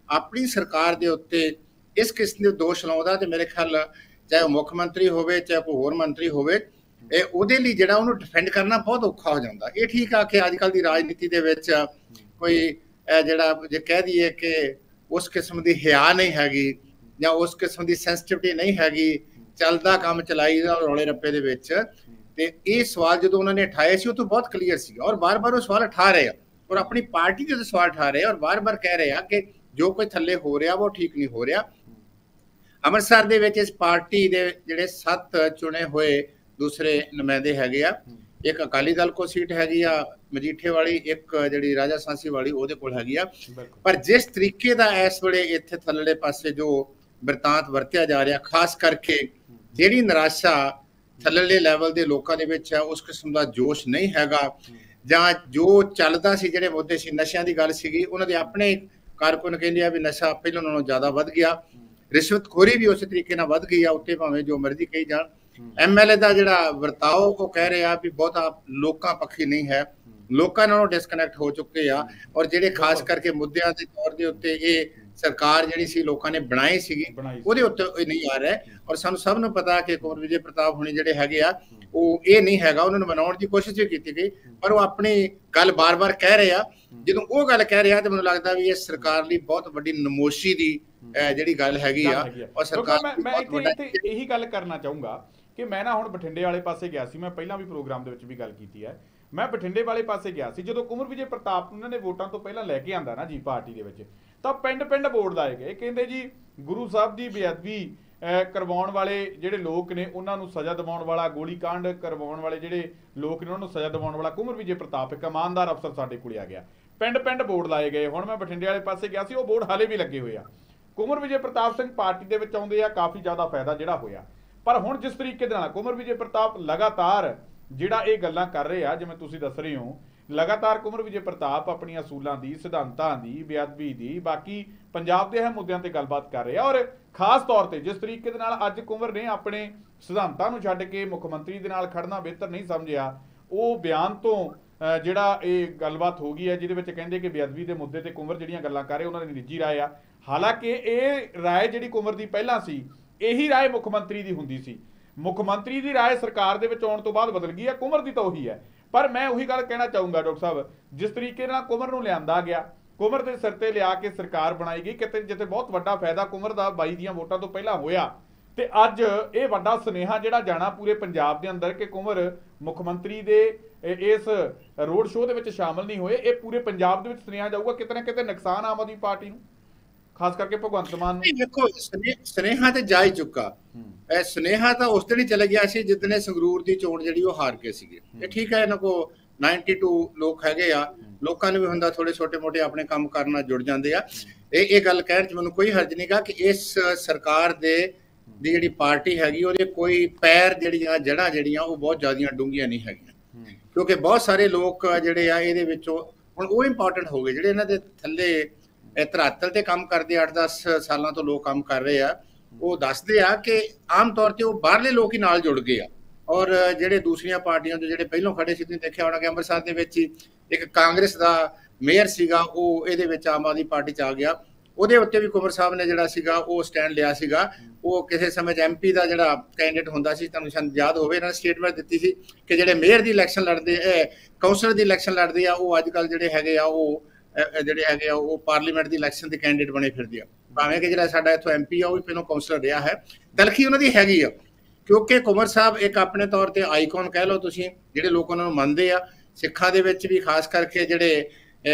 ਆਪਣੀ ਸਰਕਾਰ ਦੇ ਉੱਤੇ ਇਸ ਕਿਸਮ ਦੇ ਦੋਸ਼ ਲਾਉਂਦਾ ਤੇ ਮੇਰੇ ਖਿਆਲ ਚਾਹੇ ਉਹ ਮੁੱਖ ਮੰਤਰੀ ਹੋਵੇ ਚਾਹੇ ਕੋਈ ਹੋਰ ਮੰਤਰੀ ਹੋਵੇ, ਇਹ ਉਹਦੇ ਲਈ ਜਿਹੜਾ ਉਹਨੂੰ ਡਿਫੈਂਡ ਕਰਨਾ ਬਹੁਤ ਔਖਾ ਹੋ ਜਾਂਦਾ। ਇਹ ਠੀਕ ਆ ਕਿ ਅੱਜ ਕੱਲ੍ਹ ਦੀ ਰਾਜਨੀਤੀ ਦੇ ਵਿੱਚ ਕੋਈ ਜਿਹੜਾ ਜੇ ਕਹਿ ਦਈਏ ਕਿ ਉਸ ਕਿਸਮ ਦੀ ਹਿਆ ਨਹੀਂ ਹੈਗੀ ਜਾਂ ਉਸ ਕਿਸਮ ਦੀ ਸੈਂਸਿਟਿਵਿਟੀ ਨਹੀਂ ਹੈਗੀ, ਚੱਲਦਾ ਕੰਮ ਚਲਾਈ ਦਾ ਰੌਲੇ ਰੱਪੇ ਦੇ ਵਿੱਚ। ਤੇ ਇਹ ਸਵਾਲ ਜਦੋਂ ਉਹਨਾਂ ਨੇ ਉਠਾਏ ਸੀ ਉਹ ਤੋਂ ਬਹੁਤ ਕਲੀਅਰ ਸੀਗਾ, ਔਰ ਬਾਰ-ਬਾਰ ਉਹ ਸਵਾਲ ਉਠਾ ਰਹੇ ਆ ਔਰ ਆਪਣੀ ਪਾਰਟੀ ਦੇ ਸਵਾਲ ਉਠਾ ਰਹੇ ਆ ਔਰ ਬਾਰ-ਬਾਰ ਕਹਿ ਰਹੇ ਆ ਕਿ ਜੋ ਕੋਈ ਥੱਲੇ ਹੋ ਰਿਹਾ ਉਹ ਠੀਕ ਨਹੀਂ ਹੋ ਰਿਹਾ। ਅੰਮ੍ਰਿਤਸਰ ਦੇ ਵਿੱਚ ਇਸ ਪਾਰਟੀ ਦੇ ਜਿਹੜੇ ਸੱਤ ਚੁਣੇ ਹੋਏ ਦੂਸਰੇ ਨੁਮਾਇੰਦੇ ਹੈਗੇ ਆ, ਇੱਕ ਅਕਾਲੀ ਦਲ ਕੋਲ ਸੀਟ ਹੈਗੀ ਆ ਮਜੀਠੇ ਵਾਲੀ, ਇੱਕ ਜਿਹੜੀ ਰਾਜਾ ਸਾਂਸੀ ਵਾਲੀ ਉਹਦੇ ਕੋਲ ਹੈਗੀ ਆ। ਪਰ ਜਿਸ ਤਰੀਕੇ ਦਾ ਇਸ ਵੇਲੇ ਇੱਥੇ ਥੱਲੜੇ ਪਾਸੇ ਜੋ ਬਿਰਤਾਂਤ ਵਰਤਿਆ ਜਾ ਰਿਹਾ, ਖਾਸ ਕਰਕੇ ਜਿਹੜੀ ਨਿਰਾਸ਼ਾ ਥੱਲੜੇ ਲੈਵਲ ਦੇ ਲੋਕਾਂ ਦੇ ਵਿੱਚ ਹੈ, ਉਸ ਕਿਸਮ ਦਾ ਜੋਸ਼ ਨਹੀਂ ਹੈਗਾ। ਜਾਂ ਜੋ ਚੱਲਦਾ ਸੀ, ਜਿਹੜੇ ਮੁੱਦੇ ਸੀ, ਨਸ਼ਿਆਂ ਦੀ ਗੱਲ ਸੀਗੀ, ਉਹਨਾਂ ਦੇ ਆਪਣੇ ਕਾਰਕੁਨ ਕਹਿੰਦੇ ਆ ਵੀ ਨਸ਼ਾ ਪਹਿਲਾਂ ਨਾਲੋਂ ਜ਼ਿਆਦਾ ਵੱਧ ਗਿਆ, ਰਿਸ਼ਵਤਖੋਰੀ ਵੀ ਉਸੇ ਤਰੀਕੇ ਨਾਲ ਵੱਧ ਗਈ ਆ, ਉੱਤੇ ਭਾਵੇਂ ਜੋ ਮਰਜ਼ੀ ਕਹੀ ਜਾਣ। ਐਮ ਐਲ ਏ ਦਾ ਜਿਹੜਾ ਵਰਤਾਓ ਉਹ ਕਹਿ ਰਿਹਾ ਵੀ ਬਹੁਤਾ ਲੋਕਾਂ ਪੱਖੀ ਨਹੀਂ ਹੈ, ਲੋਕਾਂ ਨਾਲੋਂ ਡਿਸਕਨੈਕਟ ਹੋ ਚੁੱਕੇ ਆ। ਔਰ ਜਿਹੜੇ ਖਾਸ ਕਰਕੇ ਮੁੱਦਿਆਂ ਦੇ ਤੌਰ ਦੇ ਉੱਤੇ ਇਹ ਸਰਕਾਰ ਜਿਹੜੀ ਸੀ ਲੋਕਾਂ ਨੇ ਬਣਾਈ ਸੀਗੀ ਉਹਦੇ ਉੱਤੇ ਇਹ ਨਹੀਂ ਆ ਰਿਹਾ। ਔਰ ਸਾਨੂੰ ਸਭ ਨੂੰ ਪਤਾ ਕਿ ਕੁੰਵਰ ਵਿਜੇ ਪ੍ਰਤਾਪ ਹੁਣੀ ਜਿਹੜੇ ਹੈਗੇ ਆ ਉਹ ਇਹ ਨਹੀਂ ਹੈਗਾ, ਉਹਨਾਂ ਨੂੰ ਬਣਾਉਣ ਦੀ ਕੋਸ਼ਿਸ਼ ਵੀ ਕੀਤੀ ਗਈ ਪਰ ਉਹ ਆਪਣੀ ਗੱਲ ਬਾਰ-ਬਾਰ ਕਹਿ ਰਹੇ ਆ। ਜਦੋਂ ਉਹ ਗੱਲ ਕਹਿ ਰਿਹਾ ਤੇ ਮੈਨੂੰ ਲੱਗਦਾ ਵੀ ਇਹ ਸਰਕਾਰ ਲਈ ਬਹੁਤ ਵੱਡੀ ਨਮੋਸ਼ੀ ਦੀ ਜਿਹੜੀ ਗੱਲ ਹੈਗੀ ਆ। ਔਰ ਸਰਕਾਰ ਮੈਂ ਇੱਥੇ ਇਹੀ ਗੱਲ ਕਰਨਾ ਚਾਹੂੰਗਾ ਕਿ ਮੈਂ ਨਾ ਹੁਣ ਬਠਿੰਡੇ ਵਾਲੇ ਪਾਸੇ ਗਿਆ ਸੀ, ਮੈਂ ਪਹਿਲਾਂ ਵੀ ਪ੍ਰੋਗਰਾਮ ਦੇ ਵਿੱਚ ਵੀ ਗੱਲ ਕੀਤੀ ਹੈ। ਮੈਂ ਬਠਿੰਡੇ ਵਾਲੇ ਪਾਸੇ ਗਿਆ ਸੀ ਜਦੋਂ ਕੁੰਵਰ ਵਿਜੇ ਪ੍ਰਤਾਪ ਉਹਨਾਂ ਨੇ ਵੋਟਾਂ ਤੋਂ ਪਹਿਲਾਂ ਲੈ ਕੇ ਆਂਦਾ ਨਾ ਜੀ ਪਾਰਟੀ ਦੇ ਵਿੱਚ, ਤਾਂ ਪਿੰਡ ਪਿੰਡ ਬੋਰਡ ਲਾਏ ਗਏ, ਕਹਿੰਦੇ ਜੀ ਗੁਰੂ ਸਾਹਿਬ ਦੀ ਬੇਅਦਬੀ ਕਰਵਾਉਣ ਵਾਲੇ ਜਿਹੜੇ ਲੋਕ ਨੇ ਉਹਨਾਂ ਨੂੰ ਸਜ਼ਾ ਦਿਵਾਉਣ ਵਾਲਾ, ਗੋਲੀ ਕਾਂਡ ਕਰਵਾਉਣ ਵਾਲੇ ਜਿਹੜੇ ਲੋਕ ਨੇ ਉਹਨਾਂ ਨੂੰ ਸਜ਼ਾ ਦਿਵਾਉਣ ਵਾਲਾ ਕੁੰਵਰ ਵਿਜੇ ਪ੍ਰਤਾਪ ਇੱਕ ਇਮਾਨਦਾਰ ਅਫਸਰ ਸਾਡੇ ਕੋਲ ਆ ਗਿਆ। ਪਿੰਡ ਪਿੰਡ ਬੋਰਡ ਲਾਏ ਗਏ। ਹੁਣ ਮੈਂ ਬਠਿੰਡੇ ਵਾਲੇ ਪਾਸੇ ਗਿਆ ਸੀ, ਉਹ ਬੋਰਡ ਹਾਲੇ ਵੀ ਲੱਗੇ ਹੋਏ ਆ। ਕੁੰਵਰ ਵਿਜੇ ਪ੍ਰਤਾਪ ਸਿੰਘ ਪਾਰਟੀ ਦੇ ਵਿੱਚ ਆਉਂਦੇ ਆ, ਕਾਫੀ ਜ਼ਿਆਦਾ ਫਾਇਦਾ ਜਿਹੜਾ ਹੋਇਆ। ਪਰ ਹੁਣ ਜਿਸ ਤਰੀਕੇ ਦੇ ਨਾਲ ਕੁੰਵਰ ਵਿਜੇ ਪ੍ਰਤਾਪ ਲਗਾਤਾਰ ਜਿਹੜਾ ਇਹ ਗੱਲਾਂ ਕਰ ਰਹੇ ਆ, ਜਿਵੇਂ ਤੁਸੀਂ ਦੱਸ ਰਹੇ ਹੋ, ਲਗਾਤਾਰ ਕੁੰਵਰ ਵਿਜੇ ਪ੍ਰਤਾਪ ਆਪਣੀਆਂ ਅਸੂਲਾਂ ਦੀ, ਸਿਧਾਂਤਾਂ ਦੀ, ਬੇਅਦਬੀ ਦੀ, ਬਾਕੀ ਪੰਜਾਬ ਦੇ ਅਹਿਮ ਮੁੱਦਿਆਂ ਤੇ ਗੱਲਬਾਤ ਕਰ ਰਹੇ ਆ। ਔਰ ਖਾਸ ਤੌਰ ਤੇ ਜਿਸ ਤਰੀਕੇ ਦੇ ਨਾਲ ਅੱਜ ਕੁੰਵਰ ਨੇ ਆਪਣੇ ਸਿਧਾਂਤਾਂ ਨੂੰ ਛੱਡ ਕੇ ਮੁੱਖ ਮੰਤਰੀ ਦੇ ਨਾਲ ਖੜਨਾ ਬਿਹਤਰ ਨਹੀਂ ਸਮਝਿਆ, ਉਹ ਬਿਆਨ ਤੋਂ ਜਿਹੜਾ ਇਹ ਗੱਲਬਾਤ ਹੋ ਗਈ ਹੈ ਜਿਹਦੇ ਵਿੱਚ ਕਹਿੰਦੇ ਕਿ ਬੇਅਦਬੀ ਦੇ ਮੁੱਦੇ ਤੇ ਕੁੰਵਰ ਜਿਹੜੀਆਂ ਗੱਲਾਂ ਕਰ ਰਹੇ ਉਹਨਾਂ ਦੀ ਨਿੱਜੀ ਰਾਏ ਆ। ਹਾਲਾਂਕਿ ਇਹ ਰਾਏ ਜਿਹੜੀ ਕੁੰਵਰ ਦੀ ਪਹਿਲਾਂ ਸੀ, ਇਹੀ ਰਾਏ ਮੁੱਖ ਮੰਤਰੀ ਦੀ ਹੁੰਦੀ ਸੀ। ਮੁੱਖ ਮੰਤਰੀ ਦੀ ਰਾਏ ਸਰਕਾਰ ਦੇ ਵਿੱਚ ਆਉਣ ਤੋਂ ਬਾਅਦ ਬਦਲ ਗਈ ਹੈ, ਕੁੰਵਰ ਦੀ ਤਾਂ ਉਹੀ ਹੈ। ਪਰ ਮੈਂ ਉਹੀ ਗੱਲ ਕਹਿਣਾ ਚਾਹੂੰਗਾ ਡਾਕਟਰ ਸਾਹਿਬ, ਜਿਸ ਤਰੀਕੇ ਨਾਲ ਕੁੰਵਰ ਨੂੰ ਲਿਆਂਦਾ ਗਿਆ, ਕੁੰਵਰ ਦੇ ਸਿਰ ਤੇ ਲਿਆ ਕੇ ਸਰਕਾਰ ਬਣਾਈ ਗਈ, ਕਿਤੇ ਜਿੱਥੇ ਬਹੁਤ ਵੱਡਾ ਫਾਇਦਾ ਕੁੰਵਰ ਦਾ ਬਾਈ ਦੀਆਂ ਵੋਟਾਂ ਤੋਂ ਪਹਿਲਾਂ ਹੋਇਆ, ਤੇ ਅੱਜ ਇਹ ਵੱਡਾ ਸੁਨੇਹਾ ਜਿਹੜਾ ਜਾਣਾ ਪੂਰੇ ਪੰਜਾਬ ਦੇ ਅੰਦਰ ਕਿ ਕੁੰਵਰ ਮੁੱਖ ਮੰਤਰੀ ਦੇ ਇਸ ਰੋਡ ਸ਼ੋਅ ਦੇ ਵਿੱਚ ਸ਼ਾਮਲ ਨਹੀਂ ਹੋਏ, ਇਹ ਪੂਰੇ ਪੰਜਾਬ ਦੇ ਵਿੱਚ ਸੁਨੇਹਾ ਜਾਊਗਾ ਕਿਤੇ ਨਾ ਕਿਤੇ ਨੁਕਸਾਨ ਆਮ ਆਦਮੀ ਪਾਰਟੀ ਨੂੰ, ਖਾਸ ਕਰਕੇ ਭਗਵੰਤ ਮਾਨ ਨੂੰ। ਦੇਖੋ ਸੁਨੇਹਾ ਤੇ ਜਾ ਹੀ ਚੁੱਕਾ, ਇਹ ਸੁਨੇਹਾ ਤਾਂ ਉਸ ਦਿਨ ਹੀ ਚਲੇ ਗਿਆ ਸੀ ਜਿੱਦਨੇ ਸੰਗਰੂਰ ਦੀ ਚੋਣ ਜਿਹੜੀ ਉਹ ਹਾਰ ਗਏ ਸੀਗੇ। ਇਹ ਠੀਕ ਹੈ, ਇਹਨਾਂ ਕੋ ਬਾਨਵੇਂ ਲੋਕ ਹੈਗੇ ਆ, ਲੋਕਾਂ ਨੂੰ ਵੀ ਹੁੰਦਾ ਥੋੜੇ ਛੋਟੇ ਮੋਟੇ ਆਪਣੇ ਕੰਮ ਕਰਨ ਨਾਲ ਜੁੜ ਜਾਂਦੇ ਆ। ਇਹ ਇਹ ਗੱਲ ਕਹਿਣ 'ਚ ਮੈਨੂੰ ਕੋਈ ਹਰਜ ਨਹੀਂਗਾ ਕਿ ਇਸ ਸਰਕਾਰ ਦੇ ਦੀ ਜਿਹੜੀ ਪਾਰਟੀ ਹੈਗੀ ਉਹਦੇ ਕੋਈ ਪੈਰ ਜਿਹੜੀਆਂ ਜੜ੍ਹਾਂ ਜਿਹੜੀਆਂ ਉਹ ਬਹੁਤ ਜ਼ਿਆਦੀਆਂ ਡੂੰਘੀਆਂ ਨਹੀਂ ਹੈਗੀਆਂ, ਕਿਉਂਕਿ ਬਹੁਤ ਸਾਰੇ ਲੋਕ ਜਿਹੜੇ ਆ ਇਹਦੇ ਵਿੱਚੋਂ ਹੁਣ ਉਹ ਇੰਪੋਰਟੈਂਟ ਹੋ ਗਏ ਜਿਹੜੇ ਇਹਨਾਂ ਦੇ ਥੱਲੇ ਧਰਾਤਲ ਤੇ ਕੰਮ ਕਰਦੇ ਅੱਠ ਦਸ ਸਾਲਾਂ ਤੋਂ ਲੋਕ ਕੰਮ ਕਰ ਰਹੇ ਆ। ਉਹ ਦੱਸਦੇ ਆ ਕਿ ਆਮ ਤੌਰ ਤੇ ਉਹ ਬਾਹਰਲੇ ਲੋਕ ਹੀ ਨਾਲ ਜੁੜ ਗਏ ਆ। ਔਰ ਜਿਹੜੇ ਦੂਸਰੀਆਂ ਪਾਰਟੀਆਂ ਤੋਂ ਜਿਹੜੇ ਪਹਿਲਾਂ ਖੜੇ ਸੀ, ਤੁਸੀਂ ਦੇਖਿਆ ਹੋਣਾ ਕਿ ਅੰਮ੍ਰਿਤਸਰ ਦੇ ਵਿੱਚ ਹੀ ਇੱਕ ਕਾਂਗਰਸ ਦਾ ਮੇਅਰ ਸੀਗਾ, ਉਹ ਇਹਦੇ ਵਿੱਚ ਆਮ ਆਦਮੀ ਪਾਰਟੀ 'ਚ ਆ ਗਿਆ। ਉਹਦੇ ਉੱਤੇ ਵੀ ਕੁੰਵਰ ਸਾਹਿਬ ਨੇ ਜਿਹੜਾ ਸੀਗਾ ਉਹ ਸਟੈਂਡ ਲਿਆ ਸੀਗਾ। ਉਹ ਕਿਸੇ ਸਮੇਂ 'ਚ ਐਮ ਪੀ ਦਾ ਜਿਹੜਾ ਕੈਂਡੀਡੇਟ ਹੁੰਦਾ ਸੀ, ਤੁਹਾਨੂੰ ਸ਼ਾਇਦ ਯਾਦ ਹੋਵੇ, ਇਹਨਾਂ ਨੇ ਸਟੇਟਮੈਂਟ ਦਿੱਤੀ ਸੀ ਕਿ ਜਿਹੜੇ ਮੇਅਰ ਦੀ ਇਲੈਕਸ਼ਨ ਲੜਦੇ, ਕਾਉਂਸਲਰ ਦੀ ਇਲੈਕਸ਼ਨ ਲੜਦੇ ਆ, ਉਹ ਅੱਜ ਕੱਲ੍ਹ ਜਿਹੜੇ ਹੈਗੇ ਆ ਉਹ ਜਿਹੜੇ ਹੈਗੇ ਆ ਉਹ ਪਾਰਲੀਮੈਂਟ ਦੀ ਇਲੈਕਸ਼ਨ ਦੇ ਕੈਂਡੀਡੇਟ ਬਣੇ ਫਿਰਦੇ ਆ। ਭਾਵੇਂ ਕਿ ਜਿਹੜਾ ਸਾਡਾ ਇੱਥੋਂ ਐਮ ਪੀ ਆ ਉਹ ਵੀ ਪਹਿਲਾਂ ਕਾਉਂਸਲਰ ਰਿਹਾ ਹੈ। ਤਲਖੀ ਉਹਨਾਂ ਦੀ ਹੈਗੀ ਆ, ਕਿਉਂਕਿ ਕੁੰਵਰ ਸਾਹਿਬ ਇੱਕ ਆਪਣੇ ਤੌਰ ਤੇ ਆਈਕਨ ਕਹਿ ਲਓ ਤੁਸੀਂ, ਜਿਹੜੇ ਲੋਕ ਉਹਨਾਂ ਨੂੰ ਮੰਨਦੇ ਆ। ਸਿੱਖਾਂ ਦੇ ਵਿੱਚ ਵੀ ਖਾਸ ਕਰਕੇ ਜਿਹੜੇ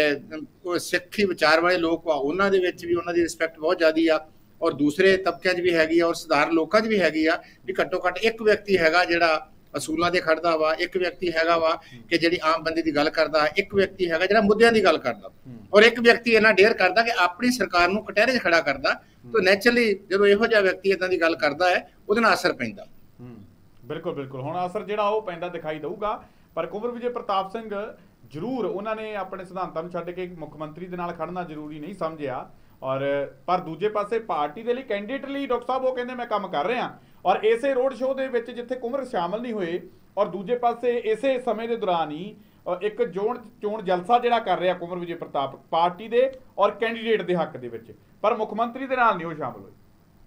ਸਿੱਖੀ ਵਿਚਾਰ ਵਾਲੇ ਲੋਕ ਆ ਉਹਨਾਂ ਦੇ ਵਿੱਚ ਵੀ ਉਹਨਾਂ ਦੀ ਰਿਸਪੈਕਟ ਬਹੁਤ ਜ਼ਿਆਦਾ ਆ, ਔਰ ਦੂਸਰੇ ਤਬਕਿਆਂ 'ਚ ਵੀ ਹੈਗੀ ਆ, ਔਰ ਸਧਾਰਨ ਲੋਕਾਂ 'ਚ ਵੀ ਹੈਗੀ ਆ ਵੀ ਘੱਟੋ ਘੱਟ ਇੱਕ ਵਿਅਕਤੀ ਹੈਗਾ ਜਿਹੜਾ ਅਸੂਲਾਂ ਤੇ ਖੜਦਾ ਵਾ, ਇੱਕ ਵਿਅਕਤੀ ਹੈਗਾ ਵਾ ਕਿ ਜਿਹੜੀ ਆਮ ਬੰਦੇ ਦੀ ਗੱਲ ਕਰਦਾ, ਇੱਕ ਵਿਅਕਤੀ ਹੈਗਾ ਜਿਹੜਾ ਮੁੱਦਿਆਂ ਦੀ ਗੱਲ ਕਰਦਾ, ਔਰ ਇੱਕ ਵਿਅਕਤੀ ਇਹਨਾਂ ਡੇਅਰ ਕਰਦਾ ਕਿ ਆਪਣੀ ਸਰਕਾਰ ਨੂੰ ਕਟਹਿਰੇ 'ਚ ਖੜਾ ਕਰਦਾ। ਤਾਂ ਨੈਚੁਰਲੀ ਜਦੋਂ ਇਹੋ ਜਿਹਾ ਵਿਅਕਤੀ ਇਦਾਂ ਦੀ ਗੱਲ ਕਰਦਾ ਹੈ ਉਹਦੇ ਨਾਲ ਅਸਰ ਪੈਂਦਾ। ਬਿਲਕੁਲ ਬਿਲਕੁਲ ਹੁਣ ਅਸਰ ਜਿਹੜਾ ਉਹ ਪੈਂਦਾ ਦਿਖਾਈ ਦਊਗਾ। ਪਰ ਕੁੰਵਰ ਵਿਜੇ ਪ੍ਰਤਾਪ ਸਿੰਘ ਜ਼ਰੂਰ ਉਹਨਾਂ ਨੇ ਆਪਣੇ ਸਿਧਾਂਤਾਂ ਨੂੰ ਛੱਡ ਕੇ ਮੁੱਖ ਮੰਤਰੀ ਦੇ ਨਾਲ ਖੜਨਾ ਜ਼ਰੂਰੀ ਨਹੀਂ ਸਮਝਿਆ। ਔਰ ਪਰ ਦੂਜੇ ਪਾਸੇ ਪਾਰਟੀ ਦੇ ਲਈ ਕੈਂਡੀਡੇਟ ਲਈ ਡਾਕਟਰ ਸਾਹਿਬ ਉਹ ਕਹਿੰਦੇ ਮੈਂ ਕੰਮ ਕਰ ਰਿਹਾ। ਔਰ ਇਸੇ ਰੋਡ ਸ਼ੋਅ ਦੇ ਵਿੱਚ ਜਿੱਥੇ ਕੁੰਵਰ ਸ਼ਾਮਲ ਨਹੀਂ ਹੋਏ, ਔਰ ਦੂਜੇ ਪਾਸੇ ਇਸੇ ਸਮੇਂ ਦੇ ਦੌਰਾਨ ਹੀ ਅ, ਇੱਕ ਚੋਣ ਚੋਣ ਜਲਸਾ ਜਿਹੜਾ ਕਰ ਰਿਹਾ ਕੁੰਵਰ ਵਿਜੇ ਪ੍ਰਤਾਪ ਪਾਰਟੀ ਦੇ ਔਰ ਕੈਂਡੀਡੇਟ ਦੇ ਹੱਕ ਦੇ ਵਿੱਚ, ਪਰ ਮੁੱਖ ਮੰਤਰੀ ਦੇ ਨਾਲ ਨਹੀਂ ਉਹ ਸ਼ਾਮਲ ਹੋਏ।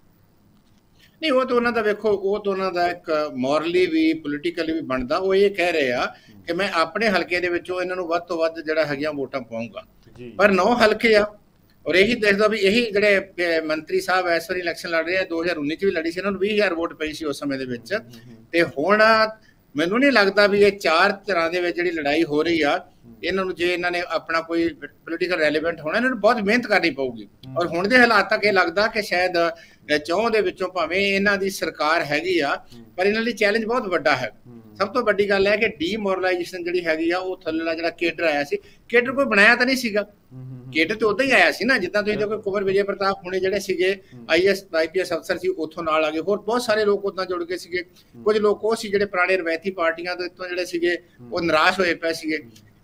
ਨਹੀਂ, ਉਹ ਤਾਂ ਉਹਨਾਂ ਦਾ ਵੇਖੋ, ਉਹ ਤਾਂ ਉਹਨਾਂ ਦਾ ਇੱਕ ਮੋਰਲੀ ਵੀ ਪੋਲੀਟੀਕਲੀ ਵੀ ਬਣਦਾ। ਉਹ ਇਹ ਕਹਿ ਰਹੇ ਆ ਕਿ ਮੈਂ ਆਪਣੇ ਹਲਕੇ ਦੇ ਵਿੱਚੋਂ ਇਹਨਾਂ ਨੂੰ ਵੱਧ ਤੋਂ ਵੱਧ ਜਿਹੜਾ ਹੈਗੀਆਂ ਵੋਟਾਂ ਪਾਉਂਗਾ, ਪਰ ਨੌ ਹਲਕੇ ਆ। ਔਰ ਇਹੀ ਦੇਖਦਾ ਵੀ ਇਹੀ ਜਿਹੜੇ ਮੰਤਰੀ ਸਾਹਿਬ ਇਸ ਵਾਰੀ ਇਲੈਕਸ਼ਨ ਲੜ ਰਹੇ ਆ, ਦੋ ਹਜ਼ਾਰ ਉੱਨੀ ਚ ਵੀ ਲੜੀ ਸੀ, ਇਹਨਾਂ ਨੂੰ ਵੀਹ ਹਜ਼ਾਰ ਵੋਟ ਪਈ ਸੀ ਉਸ ਸਮੇਂ ਦੇ ਵਿੱਚ। ਤੇ ਹੁਣ ਮੈਨੂੰ ਨਹੀਂ ਲੱਗਦਾ ਵੀ ਇਹ ਚਾਰ ਤਰ੍ਹਾਂ ਦੇ ਵਿੱਚ ਜਿਹੜੀ ਲੜਾਈ ਹੋ ਰਹੀ ਆ, ਇਹਨਾਂ ਨੂੰ ਜੇ ਇਹਨਾਂ ਨੇ ਆਪਣਾ ਕੋਈ ਪੋਲੀਟੀਕਲ ਰੈਲੀਵੈਂਟ ਹੋਣਾ, ਇਹਨਾਂ ਨੂੰ ਬਹੁਤ ਮਿਹਨਤ ਕਰਨੀ ਪਊਗੀ। ਔਰ ਹੁਣ ਦੇ ਹਾਲਾਤ ਤੱਕ ਇਹ ਲੱਗਦਾ ਕਿ ਸ਼ਾਇਦ ਚੌਂ ਦੇ ਵਿੱਚੋਂ ਭਾਵੇਂ ਇਹਨਾਂ ਦੀ ਸਰਕਾਰ ਹੈਗੀ ਆ, ਪਰ ਇਹਨਾਂ ਲਈ ਚੈਲੰਜ ਬਹੁਤ ਵੱਡਾ ਹੈ। ਸਭ ਤੋਂ ਵੱਡੀ ਗੱਲ ਹੈ ਕਿ ਡੀਮੋਰਲਾਈਜੇਸ਼ਨ ਜਿਹੜੀ ਹੈਗੀ ਆ, ਉਹ ਥੱਲੇ ਜਿਹੜਾ ਕੇਡਰ ਆਇਆ ਸੀ, ਕੇਡਰ ਕੋਈ ਬਣਾਇਆ ਤਾਂ ਨਹੀਂ ਸੀਗਾ, ਕੇਡਰ ਤੇ ਉਦਾਂ ਹੀ ਆਇਆ ਸੀ ਨਾ। ਜਿੱਦਾਂ ਤੁਸੀਂ ਦੇਖੋ ਕੁੰਵਰ ਵਿਜੇ ਪ੍ਰਤਾਪ ਹੁਣੇ ਜਿਹੜੇ ਸੀਗੇ I S I P S ਅਫਸਰ ਸੀ, ਉੱਥੋਂ ਨਾਲ ਆ ਗਏ। ਹੋਰ ਬਹੁਤ ਸਾਰੇ ਲੋਕ ਉੱਦਾਂ ਜੁੜ ਗਏ ਸੀਗੇ। ਕੁਝ ਲੋਕ ਉਹ ਸੀ ਜਿਹੜੇ ਪੁਰਾਣੇ ਰਵਾਇਤੀ ਪਾਰਟੀਆਂ ਦੇ ਤੋਂ ਜਿਹੜੇ ਸੀਗੇ ਉਹ ਨਿਰਾਸ਼ ਹੋਏ ਪਏ ਸੀਗੇ।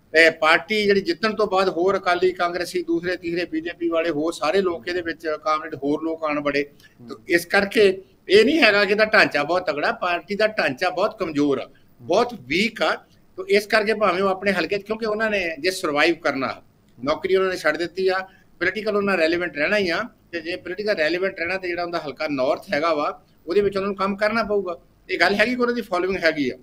ਪਾਰਟੀ ਜਿਹੜੀ ਜਿੱਤਣ ਤੋਂ ਬਾਅਦ ਹੋਰ ਅਕਾਲੀ, ਕਾਂਗਰਸੀ, ਦੂਸਰੇ ਤੀਸਰੇ ਬੀਜੇਪੀ ਵਾਲੇ ਹੋਰ ਸਾਰੇ ਲੋਕ ਇਹਦੇ ਵਿੱਚ ਕਾਮਰੇਡ ਹੋਰ ਲੋਕ ਆਣ ਬੜੇ। ਇਸ ਕਰਕੇ ਇਹ ਨਹੀਂ ਹੈਗਾ ਕਿ ਇਹਦਾ ਢਾਂਚਾ ਬਹੁਤ ਤਗੜਾ, ਪਾਰਟੀ ਦਾ ਢਾਂਚਾ ਬਹੁਤ ਕਮਜ਼ੋਰ ਆ, ਬਹੁਤ ਵੀਕ ਆ। तो इस करके भावें वो अपने हल्के क्योंकि उन्होंने जे सर्वाइव करना नौकरी उन्होंने छड़ दी आ पोलीटिकल उन्होंने रेलीवेंट रहना ही आ ते जे पोलीटिकल रेलीवेंट रहना तो जिहड़ा उनका हल्का नॉर्थ हैगा वा ਉਹਦੇ ਵਿੱਚ ਉਹਨਾਂ ਨੂੰ ਕੰਮ ਕਰਨਾ ਪਊਗਾ। ਇਹ ਗੱਲ ਹੈਗੀ ਕਿ ਉਹਨਾਂ ਦੀ ਫੋਲੋਇੰਗ ਹੈਗੀ ਆ,